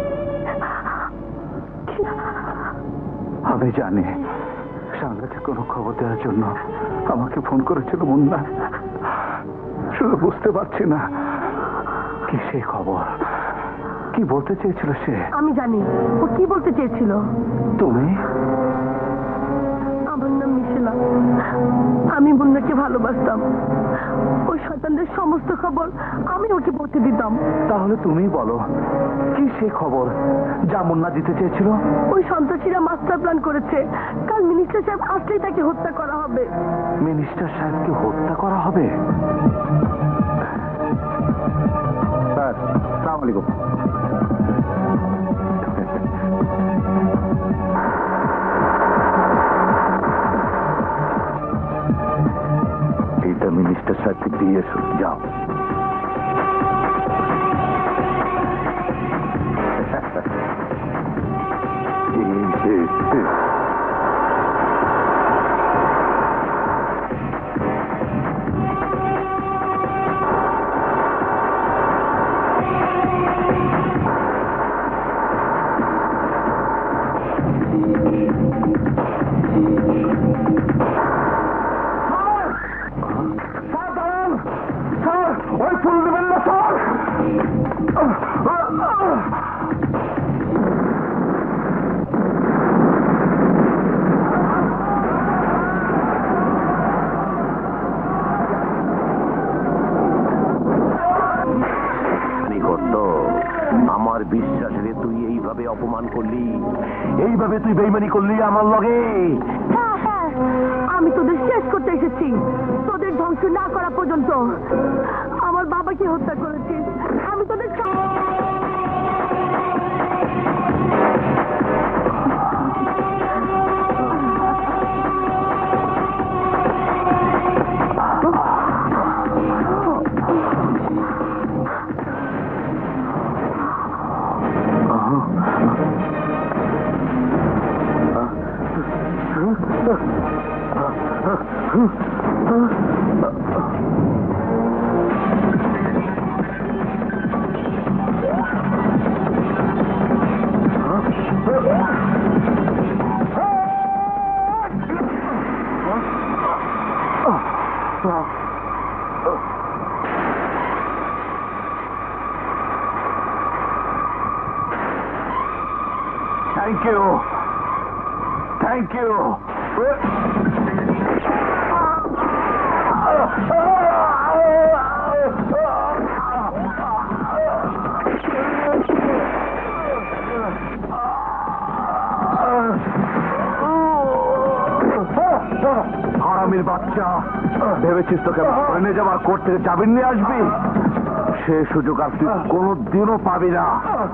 আমি জানি সাংঘাতে কোনো খবর দেওয়ার জন্য আমাকে ফোন করেছিল মুন্না, শুধু বুঝতে পারছি না কি সেই খবর, কি বলতে চেয়েছিল সে। আমি জানি ও কি বলতে চেয়েছিল। তুমি? আমার নাম মিশেলা, আমি মুন্নাকে ভালোবাসতাম। ওই শয়তানদের সমস্ত খবর আমি ওকে পৌঁছে দিতাম। তাহলে তুমি বলো, কি সে খবর যা মুন্না দিতে চেয়েছিল? ওই সন্ত্রাসীরা মাস্টার প্ল্যান করেছে, কাল মিনিস্টার সাহেব আসলেই তাকে হত্যা করা হবে। মিনিস্টার সাহেবকে হত্যা করা হবে? স্যার, আসসালামু আলাইকুম। এইটা মিনিস্টার সাহেবকে দিয়ে এসো, যাও। আমার বিশ্বাসে তুই এইভাবে অপমান করলি, এইভাবে তুই বেইমানি করলি আমার লগে। হ্যাঁ হ্যাঁ, আমি তোদের শেষ করতে এসেছি। তোদের ধ্বংস না করা পর্যন্ত। আমার বাবাকে হত্যা করেছিস, আমি তোদের Thank you. Thank you. হারামির বাচ্চা, ভেবেছিস তোকে এনে যাওয়ার কোর্ট থেকে জামিন নিয়ে আসবি? সে সুযোগ আর তুই কোনোদিনও পাবি না।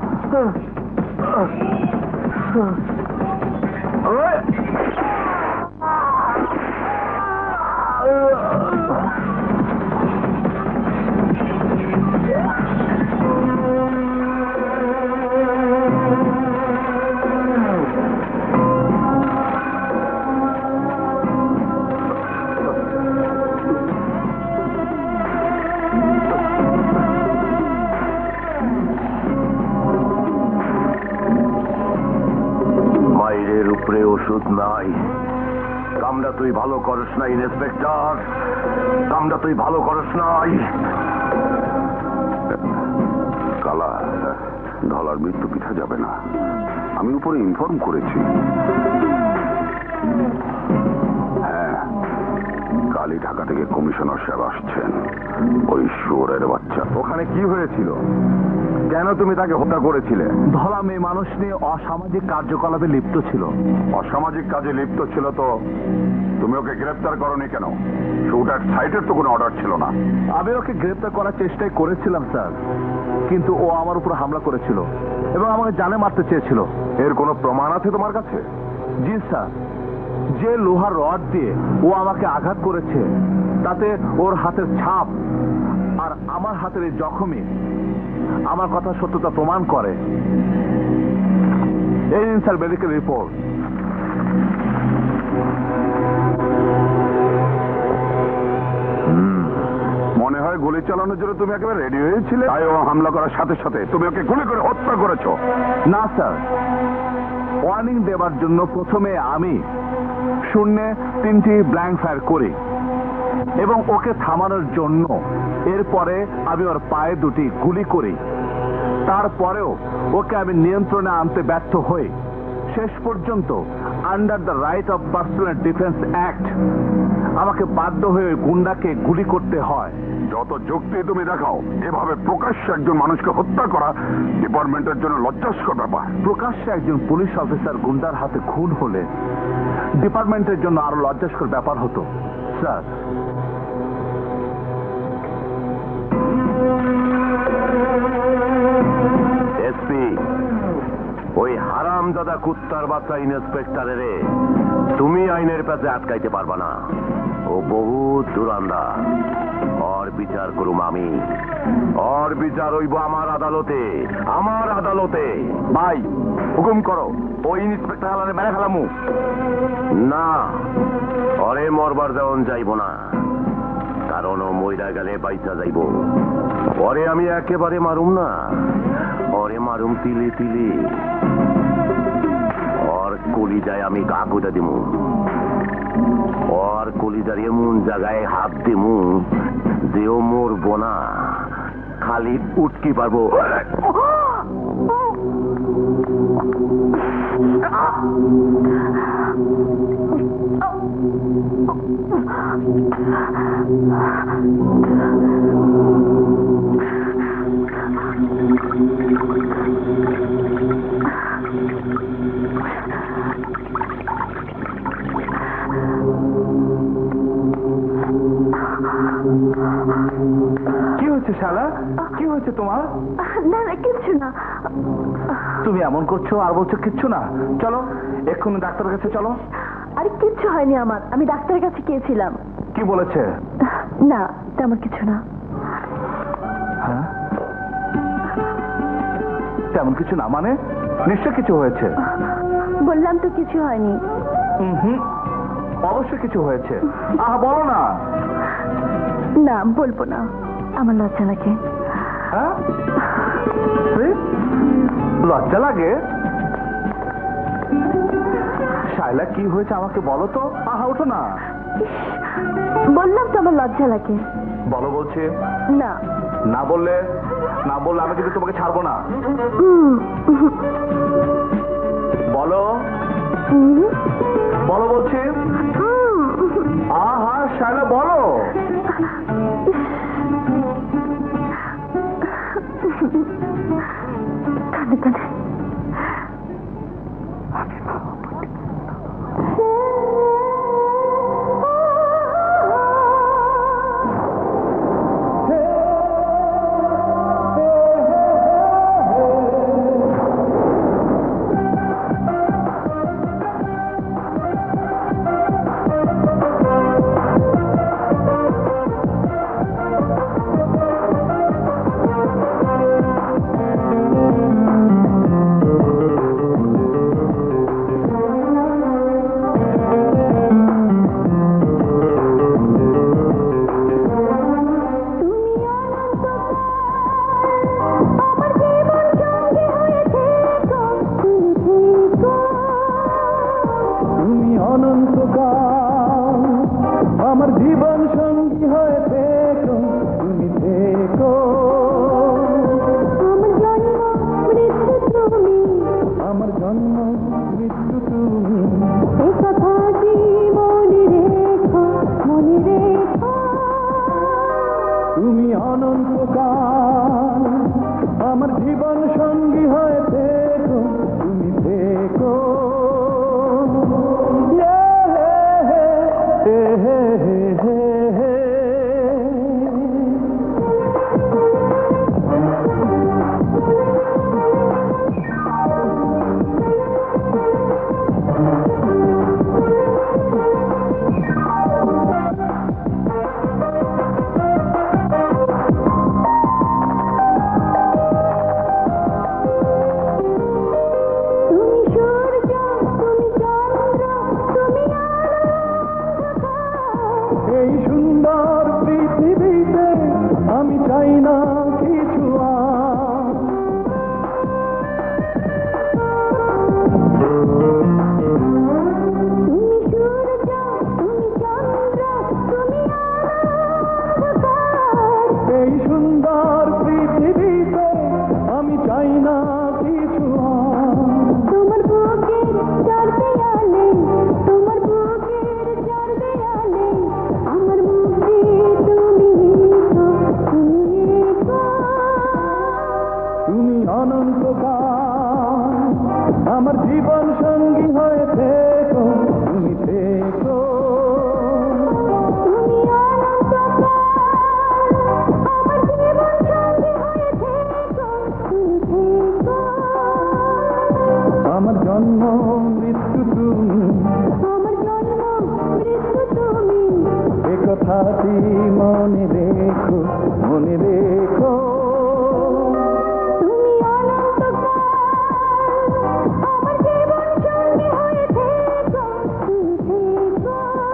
মায়ের উপরে ওষুধ নাই। কামটা তুই ভালো করস নাই ইন্সপেক্টর, কামটা তুই ভালো করস নাই। কালা, ধলার মৃত্যু পিঠা যাবে না। আমি উপরে ইনফর্ম করেছি। হ্যাঁ, কালই ঢাকা থেকে কমিশনার সাহেব আসছেন। ওই শুয়োরের বাচ্চা। ওখানে কি হয়েছিল? কেন তুমি তাকে হত্যা করেছিলে? ধলা মেয়ে মানুষ নিয়ে অসামাজিক কার্যকলাপে লিপ্ত ছিল। অসামাজিক কাজে লিপ্ত ছিল তো তুমি ওকে গ্রেফতার করনি কেন? শুট অ্যাট সাইটের তো কোনো অর্ডার ছিল না। আমি ওকে গ্রেফতার করার চেষ্টাই করেছিলাম স্যার, কিন্তু ও আমার উপর হামলা করেছিল এবং আমাকে জানে মারতে চেয়েছিল। এর কোনো প্রমাণ আছে তোমার কাছে? জি স্যার, যে লোহার রড দিয়ে ও আমাকে আঘাত করেছে তাতে ওর হাতের ছাপ আর আমার হাতের এই জখমই আমার কথা সত্যতা প্রমাণ করে। এই নিন স্যার মেডিকেল রিপোর্ট। মনে হয় গুলি চালানোর জন্য তুমি একেবারে রেডি হয়েছিলে, তাই ও হামলা করার সাথে সাথে তুমি ওকে গুলি করে হত্যা করেছো। না স্যার, ওয়ার্নিং দেবার জন্য প্রথমে আমি শূন্যে 3টি ব্ল্যাঙ্ক ফায়ার করি এবং ওকে থামানোর জন্য এরপরে আমি ওর পায়ে 2টি গুলি করি। তারপরেও ওকে আমি নিয়ন্ত্রণে আনতে ব্যর্থ হই। শেষ পর্যন্ত under the right of personal defence act আমাকে বাধ্য হয়ে ওই গুন্ডাকে গুলি করতে হয়। যত যুক্তি তুমি দেখাও, এভাবে প্রকাশ্যে একজন মানুষকে হত্যা করা ডিপার্টমেন্টের জন্য লজ্জাস্কর ব্যাপার। প্রকাশ্যে একজন পুলিশ অফিসার গুন্ডার হাতে খুন হলে ডিপার্টমেন্টের জন্য আরো লজ্জাস্কর ব্যাপার হতো স্যার। এসপি, ওই হারামজাদা কুত্তার বাচ্চা ইন্সপেক্টরের তুমি আইনের কাছে আটকাইতে পারবা না। ও বহুত দুরান্দা। ওর বিচার করুম আমি। ওর বিচার হইব আমার আদালতে, আমার আদালতে। ভাই হুকুম করো, ওই ইন্সপেক্টর হালারে মেরে ফেলামু। না, ওরে মরবার দেওয়ান যাইব না, কারণ ও মইরা গেলে বাইচা যাইব। ওরে আমি একেবারে মারুম না, ওরে মারুম তিলে তিলে। ওর কলিজায় আমি গা গুঁজা দিমু, ওর কলিজার এমন জায়গায় হাত দিমু যে ও মরবো না, খালি উঠকি পারবো। কি হয়েছে শালা? কি হয়েছে তোমার? না না কিচ্ছু না। তুমি এমন করছো আর বলছো কিচ্ছু না। চলো এক্ষুনি ডাক্তারের কাছে চলো। আরে কিচ্ছু হয়নি আমার, আমি ডাক্তারের কাছে গিয়েছিলাম। কি বলেছে? না তেমন কিছু না। হ্যাঁ, তেমন কিছু না মানে? নিশ্চয় কিছু হয়েছে। বললাম তো কিছু হয়নি। হুম, অবশ্যই কিছু হয়েছে। আহা বলো না। না বলবো না, আমার লজ্জা লাগে। হ্যাঁ, লজ্জা লাগে? শায়লা কি হয়েছে আমাকে বলো তো। আহা ওঠো না। বললাম তো আমার লজ্জা লাগে। বলো বলছি। না না বললে আমি কিন্তু তোমাকে ছাড়বো না। বলো বলো বলছি। আহা শায়লা বলো। কানে কানে আমার জীবন সঙ্গী হয়ে থেকো, তুমি থেকো। আমার জন্ম মৃত্যু তুমি, এই কথাটি মনে রেখো, মনে রেখো। তুমি অনন্তকাল আমার জীবন সঙ্গী হয়ে থেকো, তুমি থেকো। এই সুন্দর পৃথিবীতে আমি চাই না কিছু আর। এই সুন্দর পৃথিবীতে আমি চাই না কিছু আর। তোমার বুকে আমার জীবন সঙ্গী হয়ে থেকো তুমি থেকো তুমি অনন্তকাল আমার জীবন সঙ্গী হয়ে থেকো তুমি থেকো আমার জন্ম মৃত্যু তুমি আমার জন্ম মৃত্যু তুমি এ কথাটি মনে রেখো মনে রেখো তুমি অনন্তকাল আমার জীবন সঙ্গী হয়ে থেকো তুমি থেকো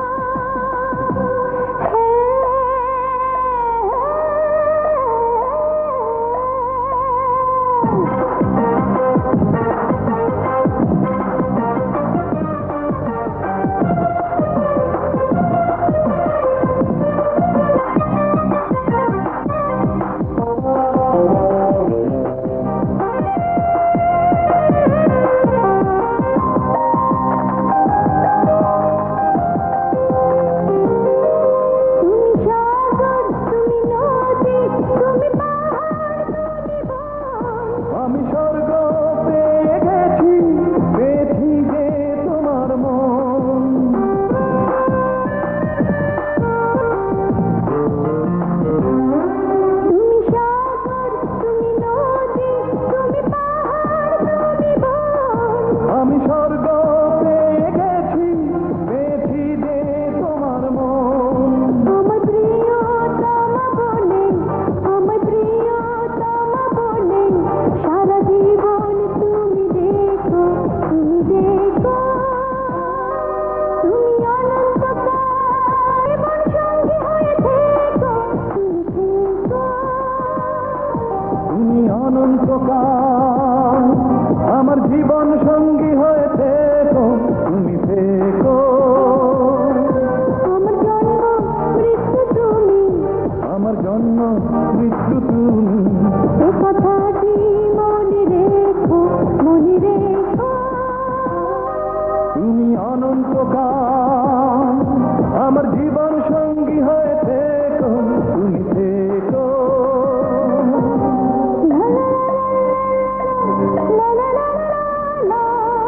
তুমি সাগর তুমি নদী তুমি পাহাড় তুমি বন আমি স্বর্গ পেয়ে গেছি পেয়েছি যে তোমার মন তুমি সাগর তুমি নদী তুমি পাহাড় তুমি বন আমি স্বর্গ পেয়ে গেছি পেয়েছি যে তোমার মন আমার প্রিয়তমা বনে আমার প্রিয়তমা বনে সারা জীবন তুমি দেখো তুমি দেখো তুমি অনন্তকাল জীবন সঙ্গী হয়ে থেকো তুমি থেকো তুমি অনন্তকাল আমার জীবন সঙ্গী হয়ে থেকো তুমি থেকো আমার জন্ম মৃত্যু তুমি আমার জন্ম মৃত্যু তুমি এ কথাটি মনে রেখো মনে রেখো তুমি অনন্তকাল আমার জীবন সঙ্গী হয়ে থেকো তুমি থেকো লা লা লা লা লা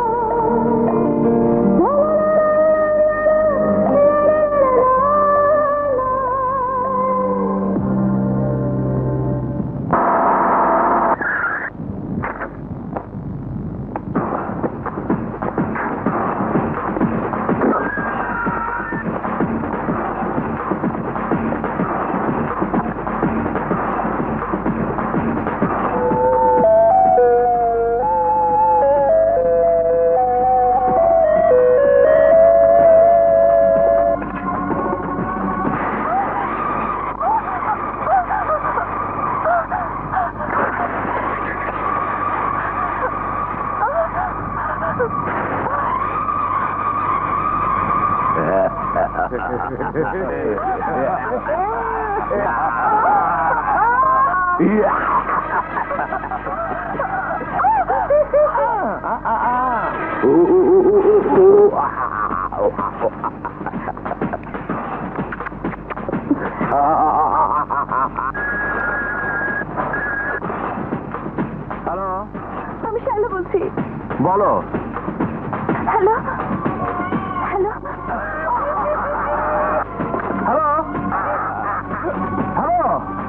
লা হ্যালো, আমি শায়লা বলছি। বলো। Hello hello hello, hello.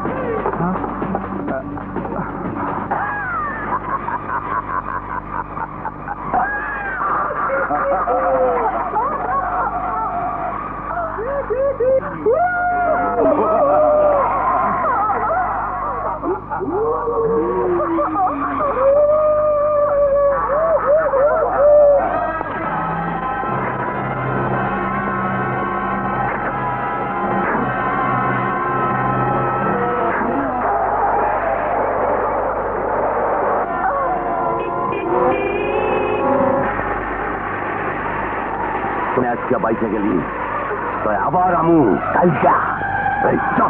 তুমি আজকে বাইচে গেলি তো আবার আমু কালকা এই চল।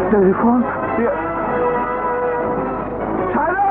Telephone Shaila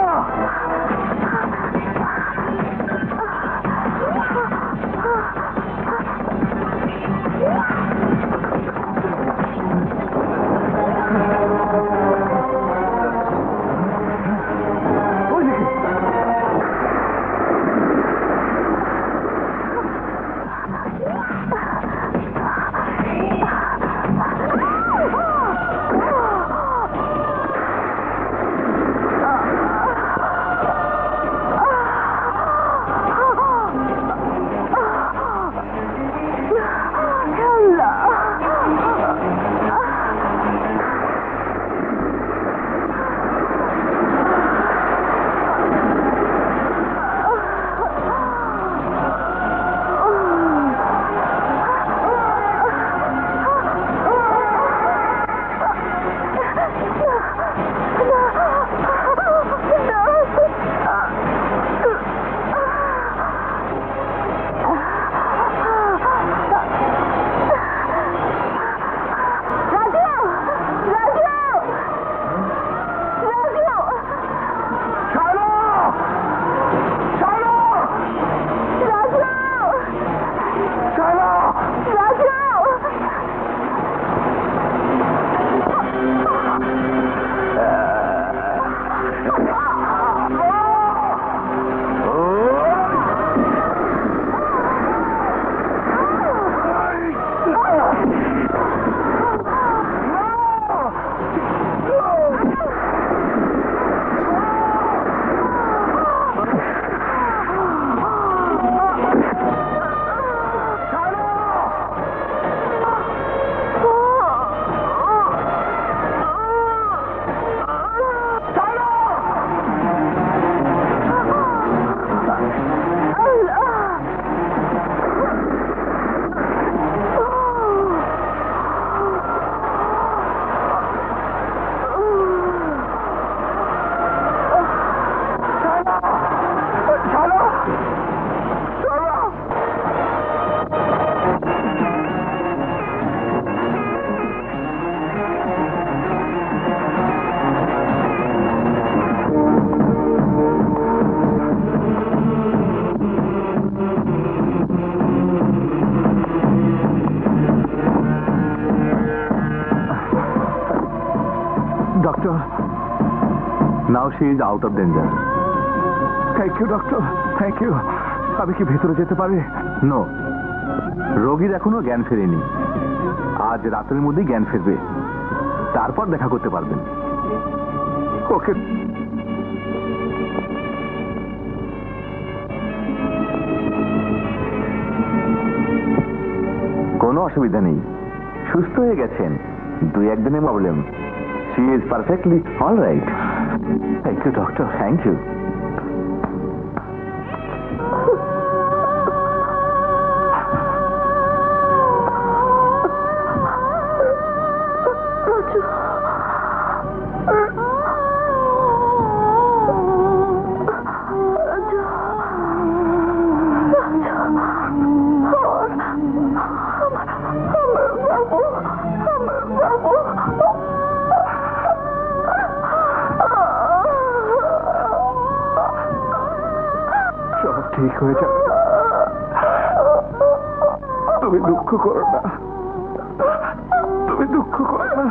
Doctor, now she is out of danger. Thank you doctor, thank you. আমি কি ভেতরে যেতে পারি? নো, রোগীর এখনো জ্ঞান ফেরেনি। আজ রাতের মধ্যেই জ্ঞান ফিরবে, তারপর দেখা করতে পারবেন। ওকে। কোনো অসুবিধা নেই, সুস্থ হয়ে গেছেন। 2-1 দিনের problem. She is perfectly all right. Thank you, doctor. Thank you. সব ঠিক হয়ে যাবে, তুমি দুঃখ করো না, তুমি দুঃখ করো না।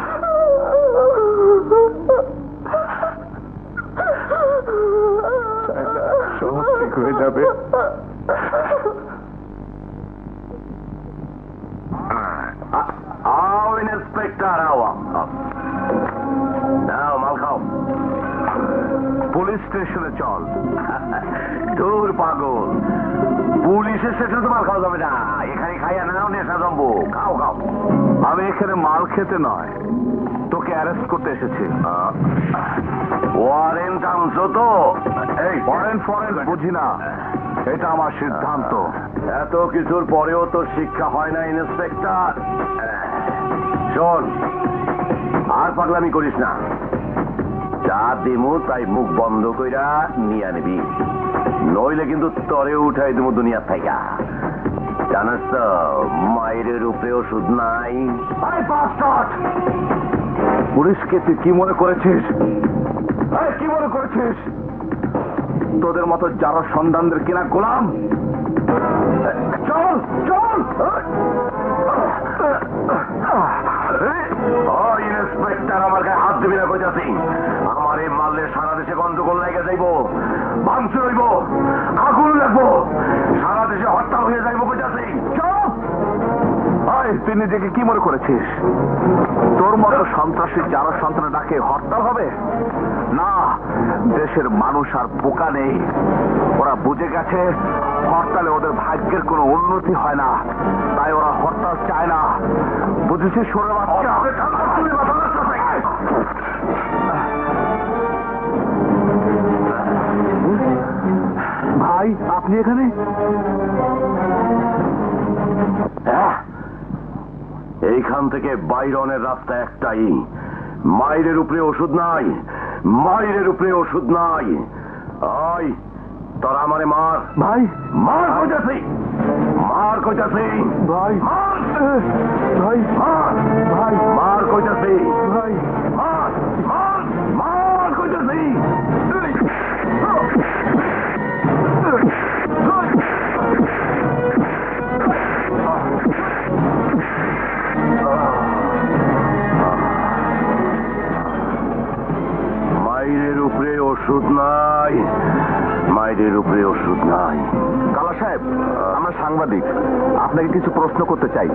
সব ঠিক হয়ে যাবে। आओ इंस्पेक्टर आओ। नाও মাল খাও। পুলিশ স্টেশনে চল। দূর পাগল, পুলিশের স্টেশনে তো মাল খাওয়া যাবে না, এখানে খাইয়া নাও, নেশা জমবো। খাও খাও। আমি এখানে মাল খেতে নয়, তোকে অ্যারেস্ট করতে এসেছি। ওয়ারেন্ট আনছো তো? এই ফরেন বুঝি না, এটা আমার সিদ্ধান্ত। এত কিছুর পরেও তো শিক্ষা হয় না ইন্সপেক্টর। শোন, আর পাগলামি করিস না। যা দিমু তাই মুখ বন্ধ কইরা নিয়ে নিবি, নইলে কিন্তু তরে উঠাই দিমু দুনিয়ার থাইকা। জানাস তো, মায়ের উপরে ওষুধ নাই। পুলিশকে তুই কি মনে করেছিস? কি মনে করেছিস? তোদের মতো যারা সন্ধানদের কিনা গোলাম? চল চল। ইন্সপেক্টর আমার গায়ে হাত দিবি না কইতাছি। আমার এই মারলে সারা দেশে গন্ডগোল লেগে যাইব, ভাঙচুর হইব, আগুন লাগবো, সারা দেশে হরতাল হয়ে যাইব কইতাছি। চুপ! তুই নিজেকে কি মনে করেছিস? তোর মতো সন্ত্রাসী যারা সন্ত্রাস ডাকে হরতাল হবে না? দেশের মানুষ আর বোকা নেই, ওরা বুঝে গেছে হরতালে ওদের ভাগ্যের কোনো উন্নতি হয় না, তাই ওরা হরতাল চায় না। বুঝেছিস? সরে বাচ্চা। ভাই, আপনি এখানে? এইখান থেকে বাইরনের রাস্তা একটাই, মাইরের উপরে ওষুধ নাই, মাইরের উপরে ওষুধ নাই। আয় তোরা আমারে মার ভাই, মার কইতাছি, মার কইতাছি ভাই, মার, ভাই, মার ভাই, মার কইতাছি, ভাই, মার মার মার কইতাছি। মাইরের উপরে ওষুধ নাই, মাইরের উপরে ওষুধ নাই। কালা সাহেব, আমরা সাংবাদিক, আপনাকে কিছু প্রশ্ন করতে চাই।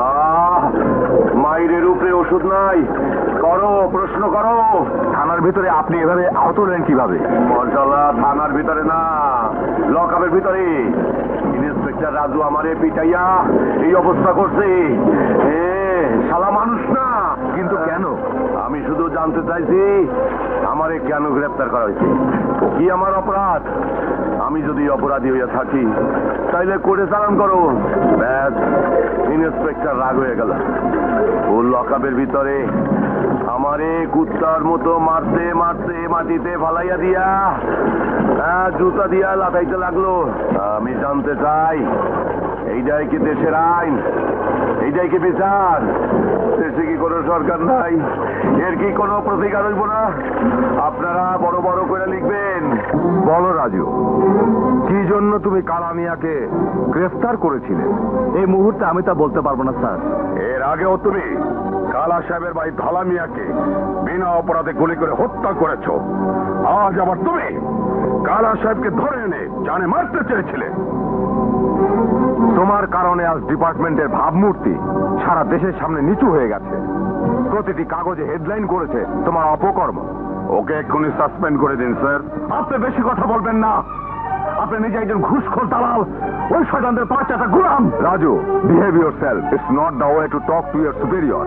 মাইরের উপরে ওষুধ নাই, করো প্রশ্ন করো। থানার ভিতরে আপনি এভাবে আহত হলেন কিভাবে? মর্যাদা থানার ভিতরে না, লকআপের ভিতরে। ইন্সপেক্টর রাজু আমারে পিটাইয়া এই অবস্থা করছে। শালা মানুষ না। কিন্তু কেন? আমি শুধু জানতে চাইছি আমারে কেন গ্রেপ্তার করা হয়েছে, কি আমার অপরাধ? আমি যদি অপরাধী হইয়া থাকি তাইলে কোর্টে চালান করো। ব্যাস, ইন্সপেক্টর রাগ হয়ে গেল। ও লকআপের ভিতরে আমারে কুত্তার মতো মারতে মারতে মাটিতে ফালাইয়া দিয়া জুতা দিয়া লাথাইতে লাগলো। আমি জানতে চাই এইটাই কি দেশের আইন? এইটাই কি বিচার? দেশে কি কোনো সরকার নাই? এর কি কোনো প্রতিকার হইব না? আপনারা বড় বড় করে লিখবেন। বলো রাজু, কি জন্য তুমি কালা মিয়াকে গ্রেফতার করেছিলে? এই মুহূর্তে আমি তা বলতে পারবো না স্যার। এর আগেও তুমি কালা সাহেবের ভাই ধলা মিয়াকে বিনা অপরাধে গুলি করে হত্যা করেছো। আজ আবার তুমি কালা সাহেবকে ধরে এনে জানে মারতে চেয়েছিলে। তোমার কারণে আজ ডিপার্টমেন্টের ভাবমূর্তি সারা দেশের সামনে নিচু হয়ে গেছে। প্রতিটি কাগজে হেডলাইন করেছে তোমার অপকর্ম। ওকে এক্ষুনি সাসপেন্ড করে দিন স্যার। আপনি বেশি কথা বলবেন না। আপনি নিজে একজন ঘুষখোর দালাল, ওই শয়তানদের পাঁচটা গোলাম। Raju, behave yourself. It's not the way to talk to your superior.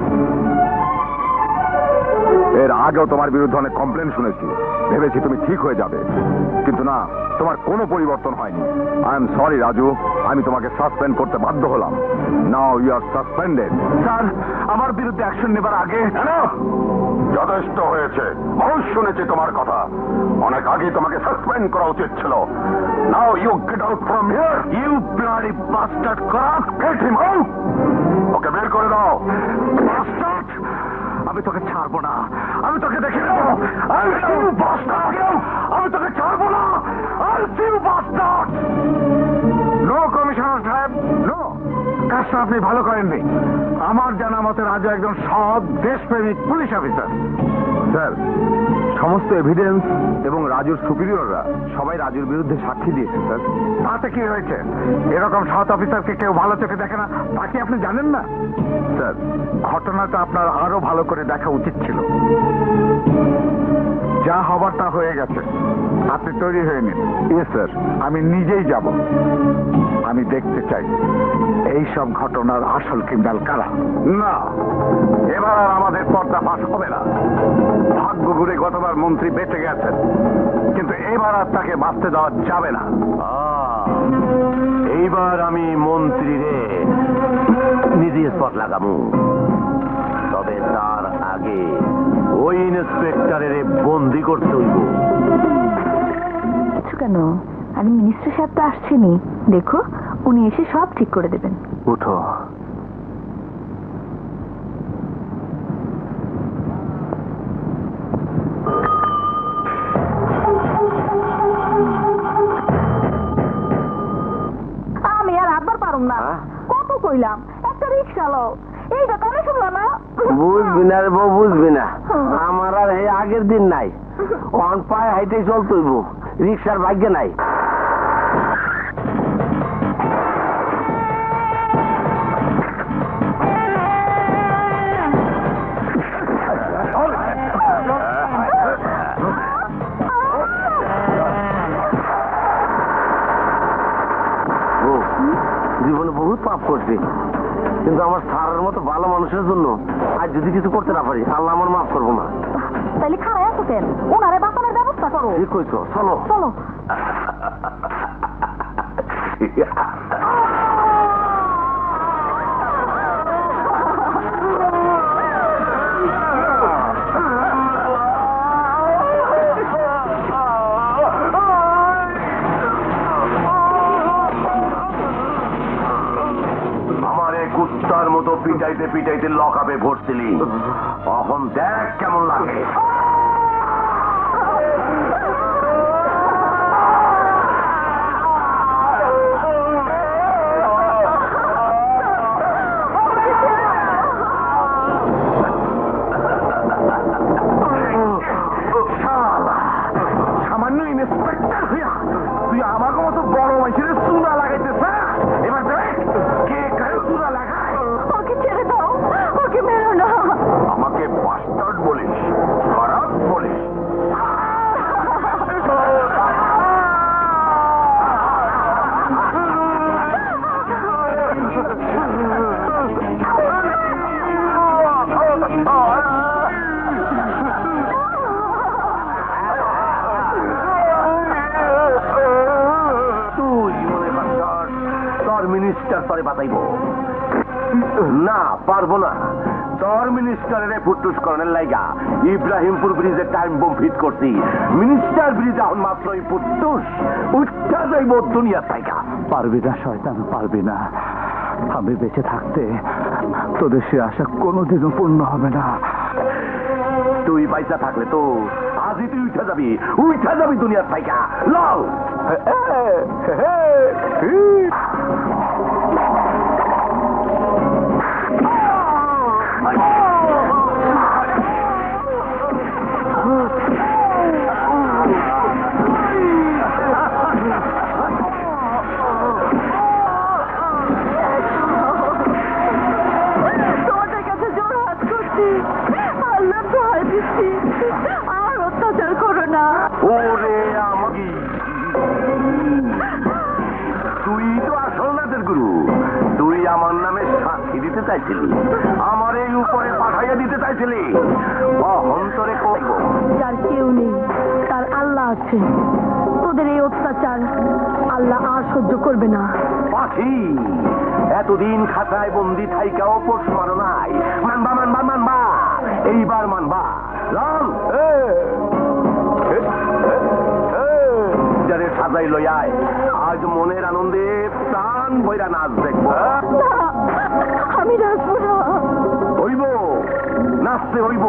এর আগেও তোমার বিরুদ্ধে অনেক কমপ্লেন শুনেছি, ভেবেছি তুমি ঠিক হয়ে যাবে, কিন্তু না, তোমার কোনো পরিবর্তন হয়নি। আই এম সরি রাজু, আমি তোমাকে সাসপেন্ড করতে বাধ্য হলাম। Now you are suspended. Sir, আমার বিরুদ্ধে অ্যাকশন নেবার আগে যথেষ্ট হয়েছে, বহুত শুনেছি তোমার কথা। অনেক আগেই তোমাকে সাসপেন্ড করা উচিত ছিল। Now you get out from here. You bloody bastard corrupt. Get him out. ওকে বের করে দাও। বাস্টার্ড! আমি তোকে ছাড়বো না, আমি তোকে দেখে নেবো। আমি তোকে ছাড়বো না। নো কমিশনার সাহেব, নো। কাজটা আপনি ভালো করেননি। আমার জানা মতে রাজু একজন সৎ দেশপ্রেমিক পুলিশ অফিসার। স্যার, সমস্ত এভিডেন্স এবং রাজুর সুপিরিয়ররা সবাই রাজুর বিরুদ্ধে সাক্ষী দিয়েছে স্যার। তাতে কি হয়েছে? এরকম সৎ অফিসারকে কেউ ভালো চোখে দেখে না, তা কি আপনি জানেন না? স্যার, ঘটনাটা আপনার আরো ভালো করে দেখা উচিত ছিল। যা হবার তা হয়ে গেছে, আপনি তৈরি হয়ে নিন। ইয়েস স্যার, আমি নিজেই যাব। আমি দেখতে চাই এই সব ঘটনার আসল ক্রিমিনাল কারা। না, এবার আর আমাদের পর্দা ফাঁস হবে না। ভাগ্য ঘুরে গতবার মন্ত্রী বেঁচে গেছেন, কিন্তু এবার আর তাকে বাঁচতে দেওয়া যাবে না। এইবার আমি মন্ত্রীরে নিজে স্পট লাগামু, তবে তার আগে ওই ইন্সপেক্টরের বন্দি করতে হইব। কেন? আরে মিনিস্টার সাহেব তো আসছেনি, দেখো উনি এসে সব ঠিক করে দেবেন। উঠো। কইলাম একটা রিক্সা লও, এইটা কানে শুনলো না। বুঝবি না রে বউ, বুঝবি না। আমার আর এই আগের দিন নাই, অন পায়ে হাইটে চলতইব, রিক্সার ভাগ্যে নাই। জীবনে বহুত পাপ করছি, কিন্তু আমার সারের মতো ভালো মানুষের জন্য আজ যদি কিছু করতে না পারি, আল্লাহ আমার মাফ করবো না। তাইলে খারাপ আছো কেন? ওনারে বাঁচানোর ব্যবস্থা করো। ঠিক কইছো, চলো চলো। কুত্তার মতো পিটাইতে পিটাইতে লকাপে ভরছিলি, এখন দেখ কেমন লাগে। সামান্য ইন্সপেক্টর হইয়া তুই আমাকে মতো বড় মানুষের চুনা লাগাইতেছ। এবার দেখ কে কারো চুনা লাগায়। ওকে ছেড়ে দাও, ওকে মেরো না। আমাকে বাস্টার্ড বলিস, খারাপ বলিস? তুই মনে করছস তোর মিনিস্টার তোরে বাঁচাইব? না, পারবো না। তোর মিনিস্টারের ফুটুস করণের লাইগা ইব্রাহিমপুর ব্রিজে টাইম বোম ফিট করছি। মিনিস্টার ব্রিজ এখন মাত্র ফুটুস উঠা যাইব দুনিয়ার জায়গা। পারবি না শয়তান, পারবি না। আমি বেঁচে থাকতে তোদের সে আশা কোনোদিনও পূর্ণ হবে না। তুই পয়সা থাকলে তো আজই তুই উঠা যাবি দুনিয়ার জায়গা। লও তোমাদের কাছে জোর হাত করছি, আল্লাহ দোহাই দিচ্ছি, আর অত্যাচার করো না। ওরে আমাকে, তুই তো আসল নাচের গুরু। তুই আমার নামে সাক্ষী দিতে চাইছিলি, আমার এই উপরে পাঠাইয়া দিতে চাইছিলি। অহন্তরে কইব যার কেউ নেই তার আল্লাহ আছে। তোদের এই অত্যাচার আল্লাহ আর সহ্য করবে না। পাখি এতদিন খাতায় বন্দি থাইকাও পোষ মানো নাই। মানবা মানবা মানবা, এইবার মানবা। লাল যারে সাজাই লইয়ায় আজ মনের আনন্দে প্রাণ ভৈরা নাচ দেখবো। আমি রাখবো না। হইব, নাচতে হইব।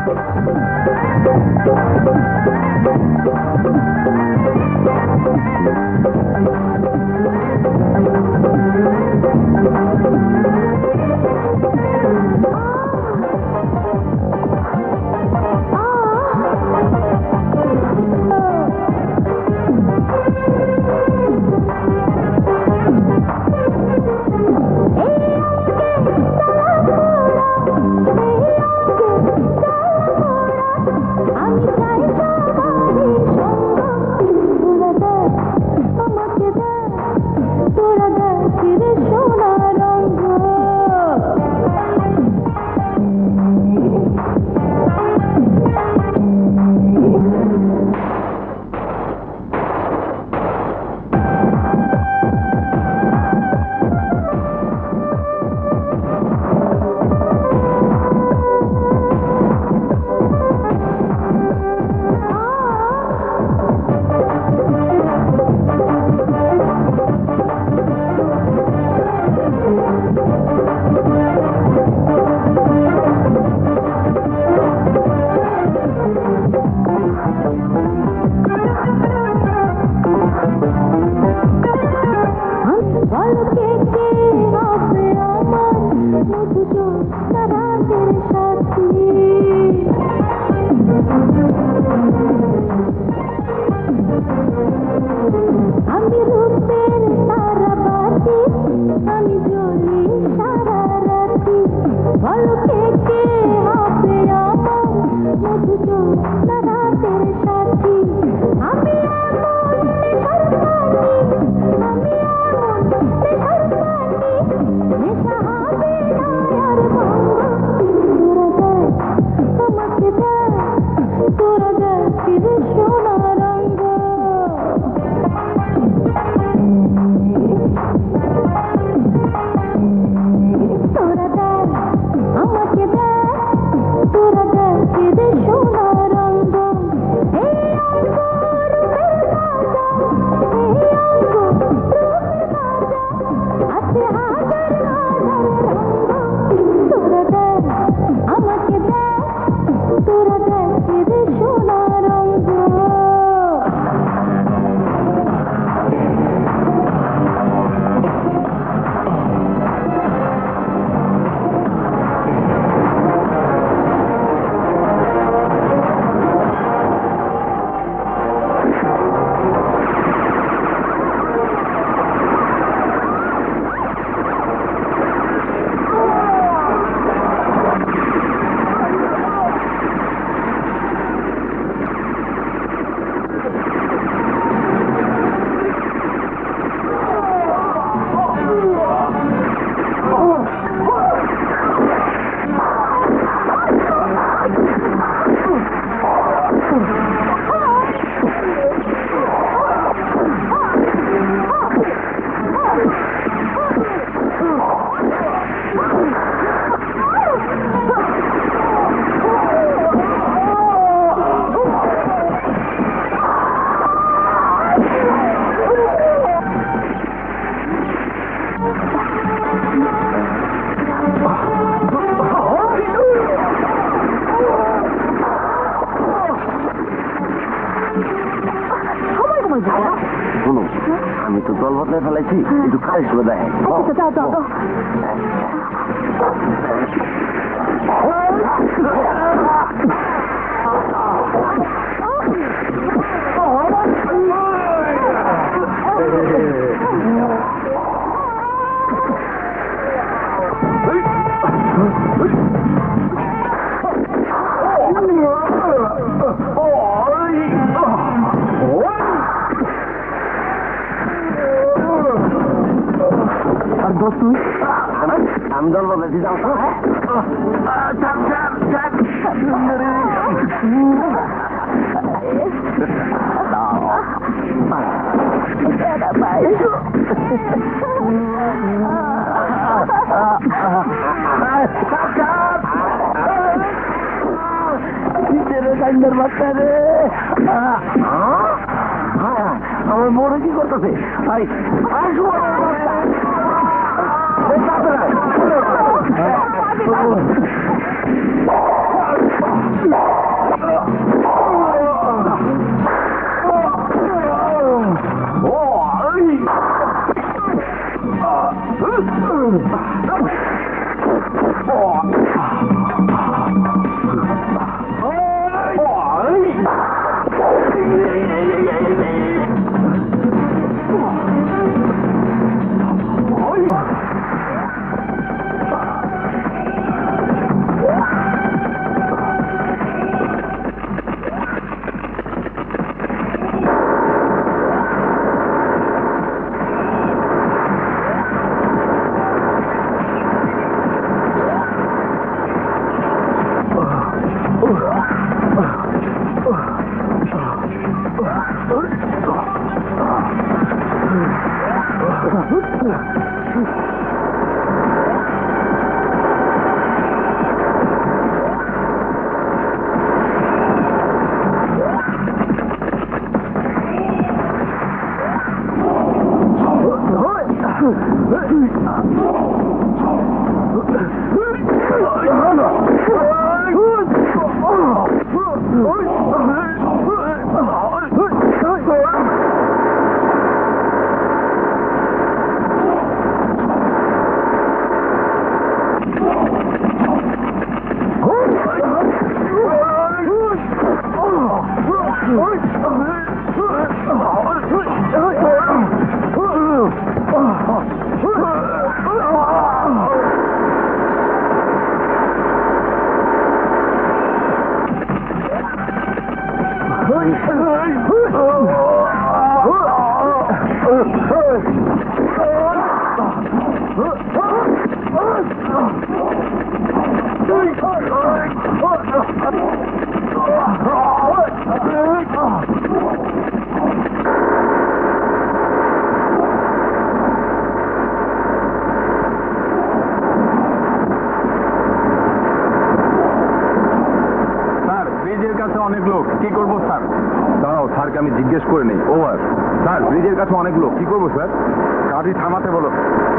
শুনো, আমি তো দল বদলে ফেলাইছি, একটু খালি শুনে দেখেন। দাও দাও দাও। আর দোস্ত তুই? আমি দল বদলেছি, যাও তো। আমার মনে কি করতেছে? অনেক লোক, কি করবো স্যার? দাঁড়াও, স্যারকে আমি জিজ্ঞেস করে নেই। ওভার। স্যার, ব্রিজের কাছে অনেক লোক, কি করবো স্যার? গাড়ি থামাতে বলো।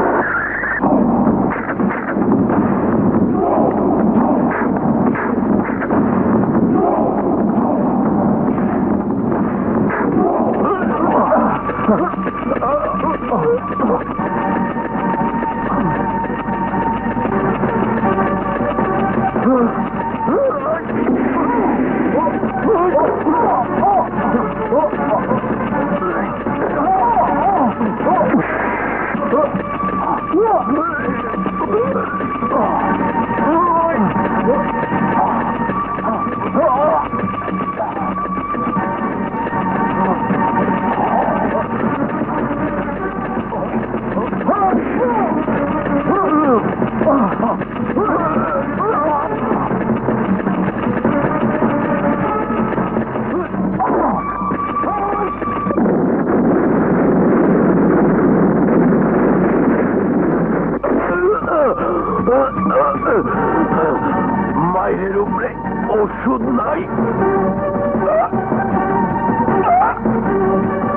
মায়ের উপরে ওষুধ নাই।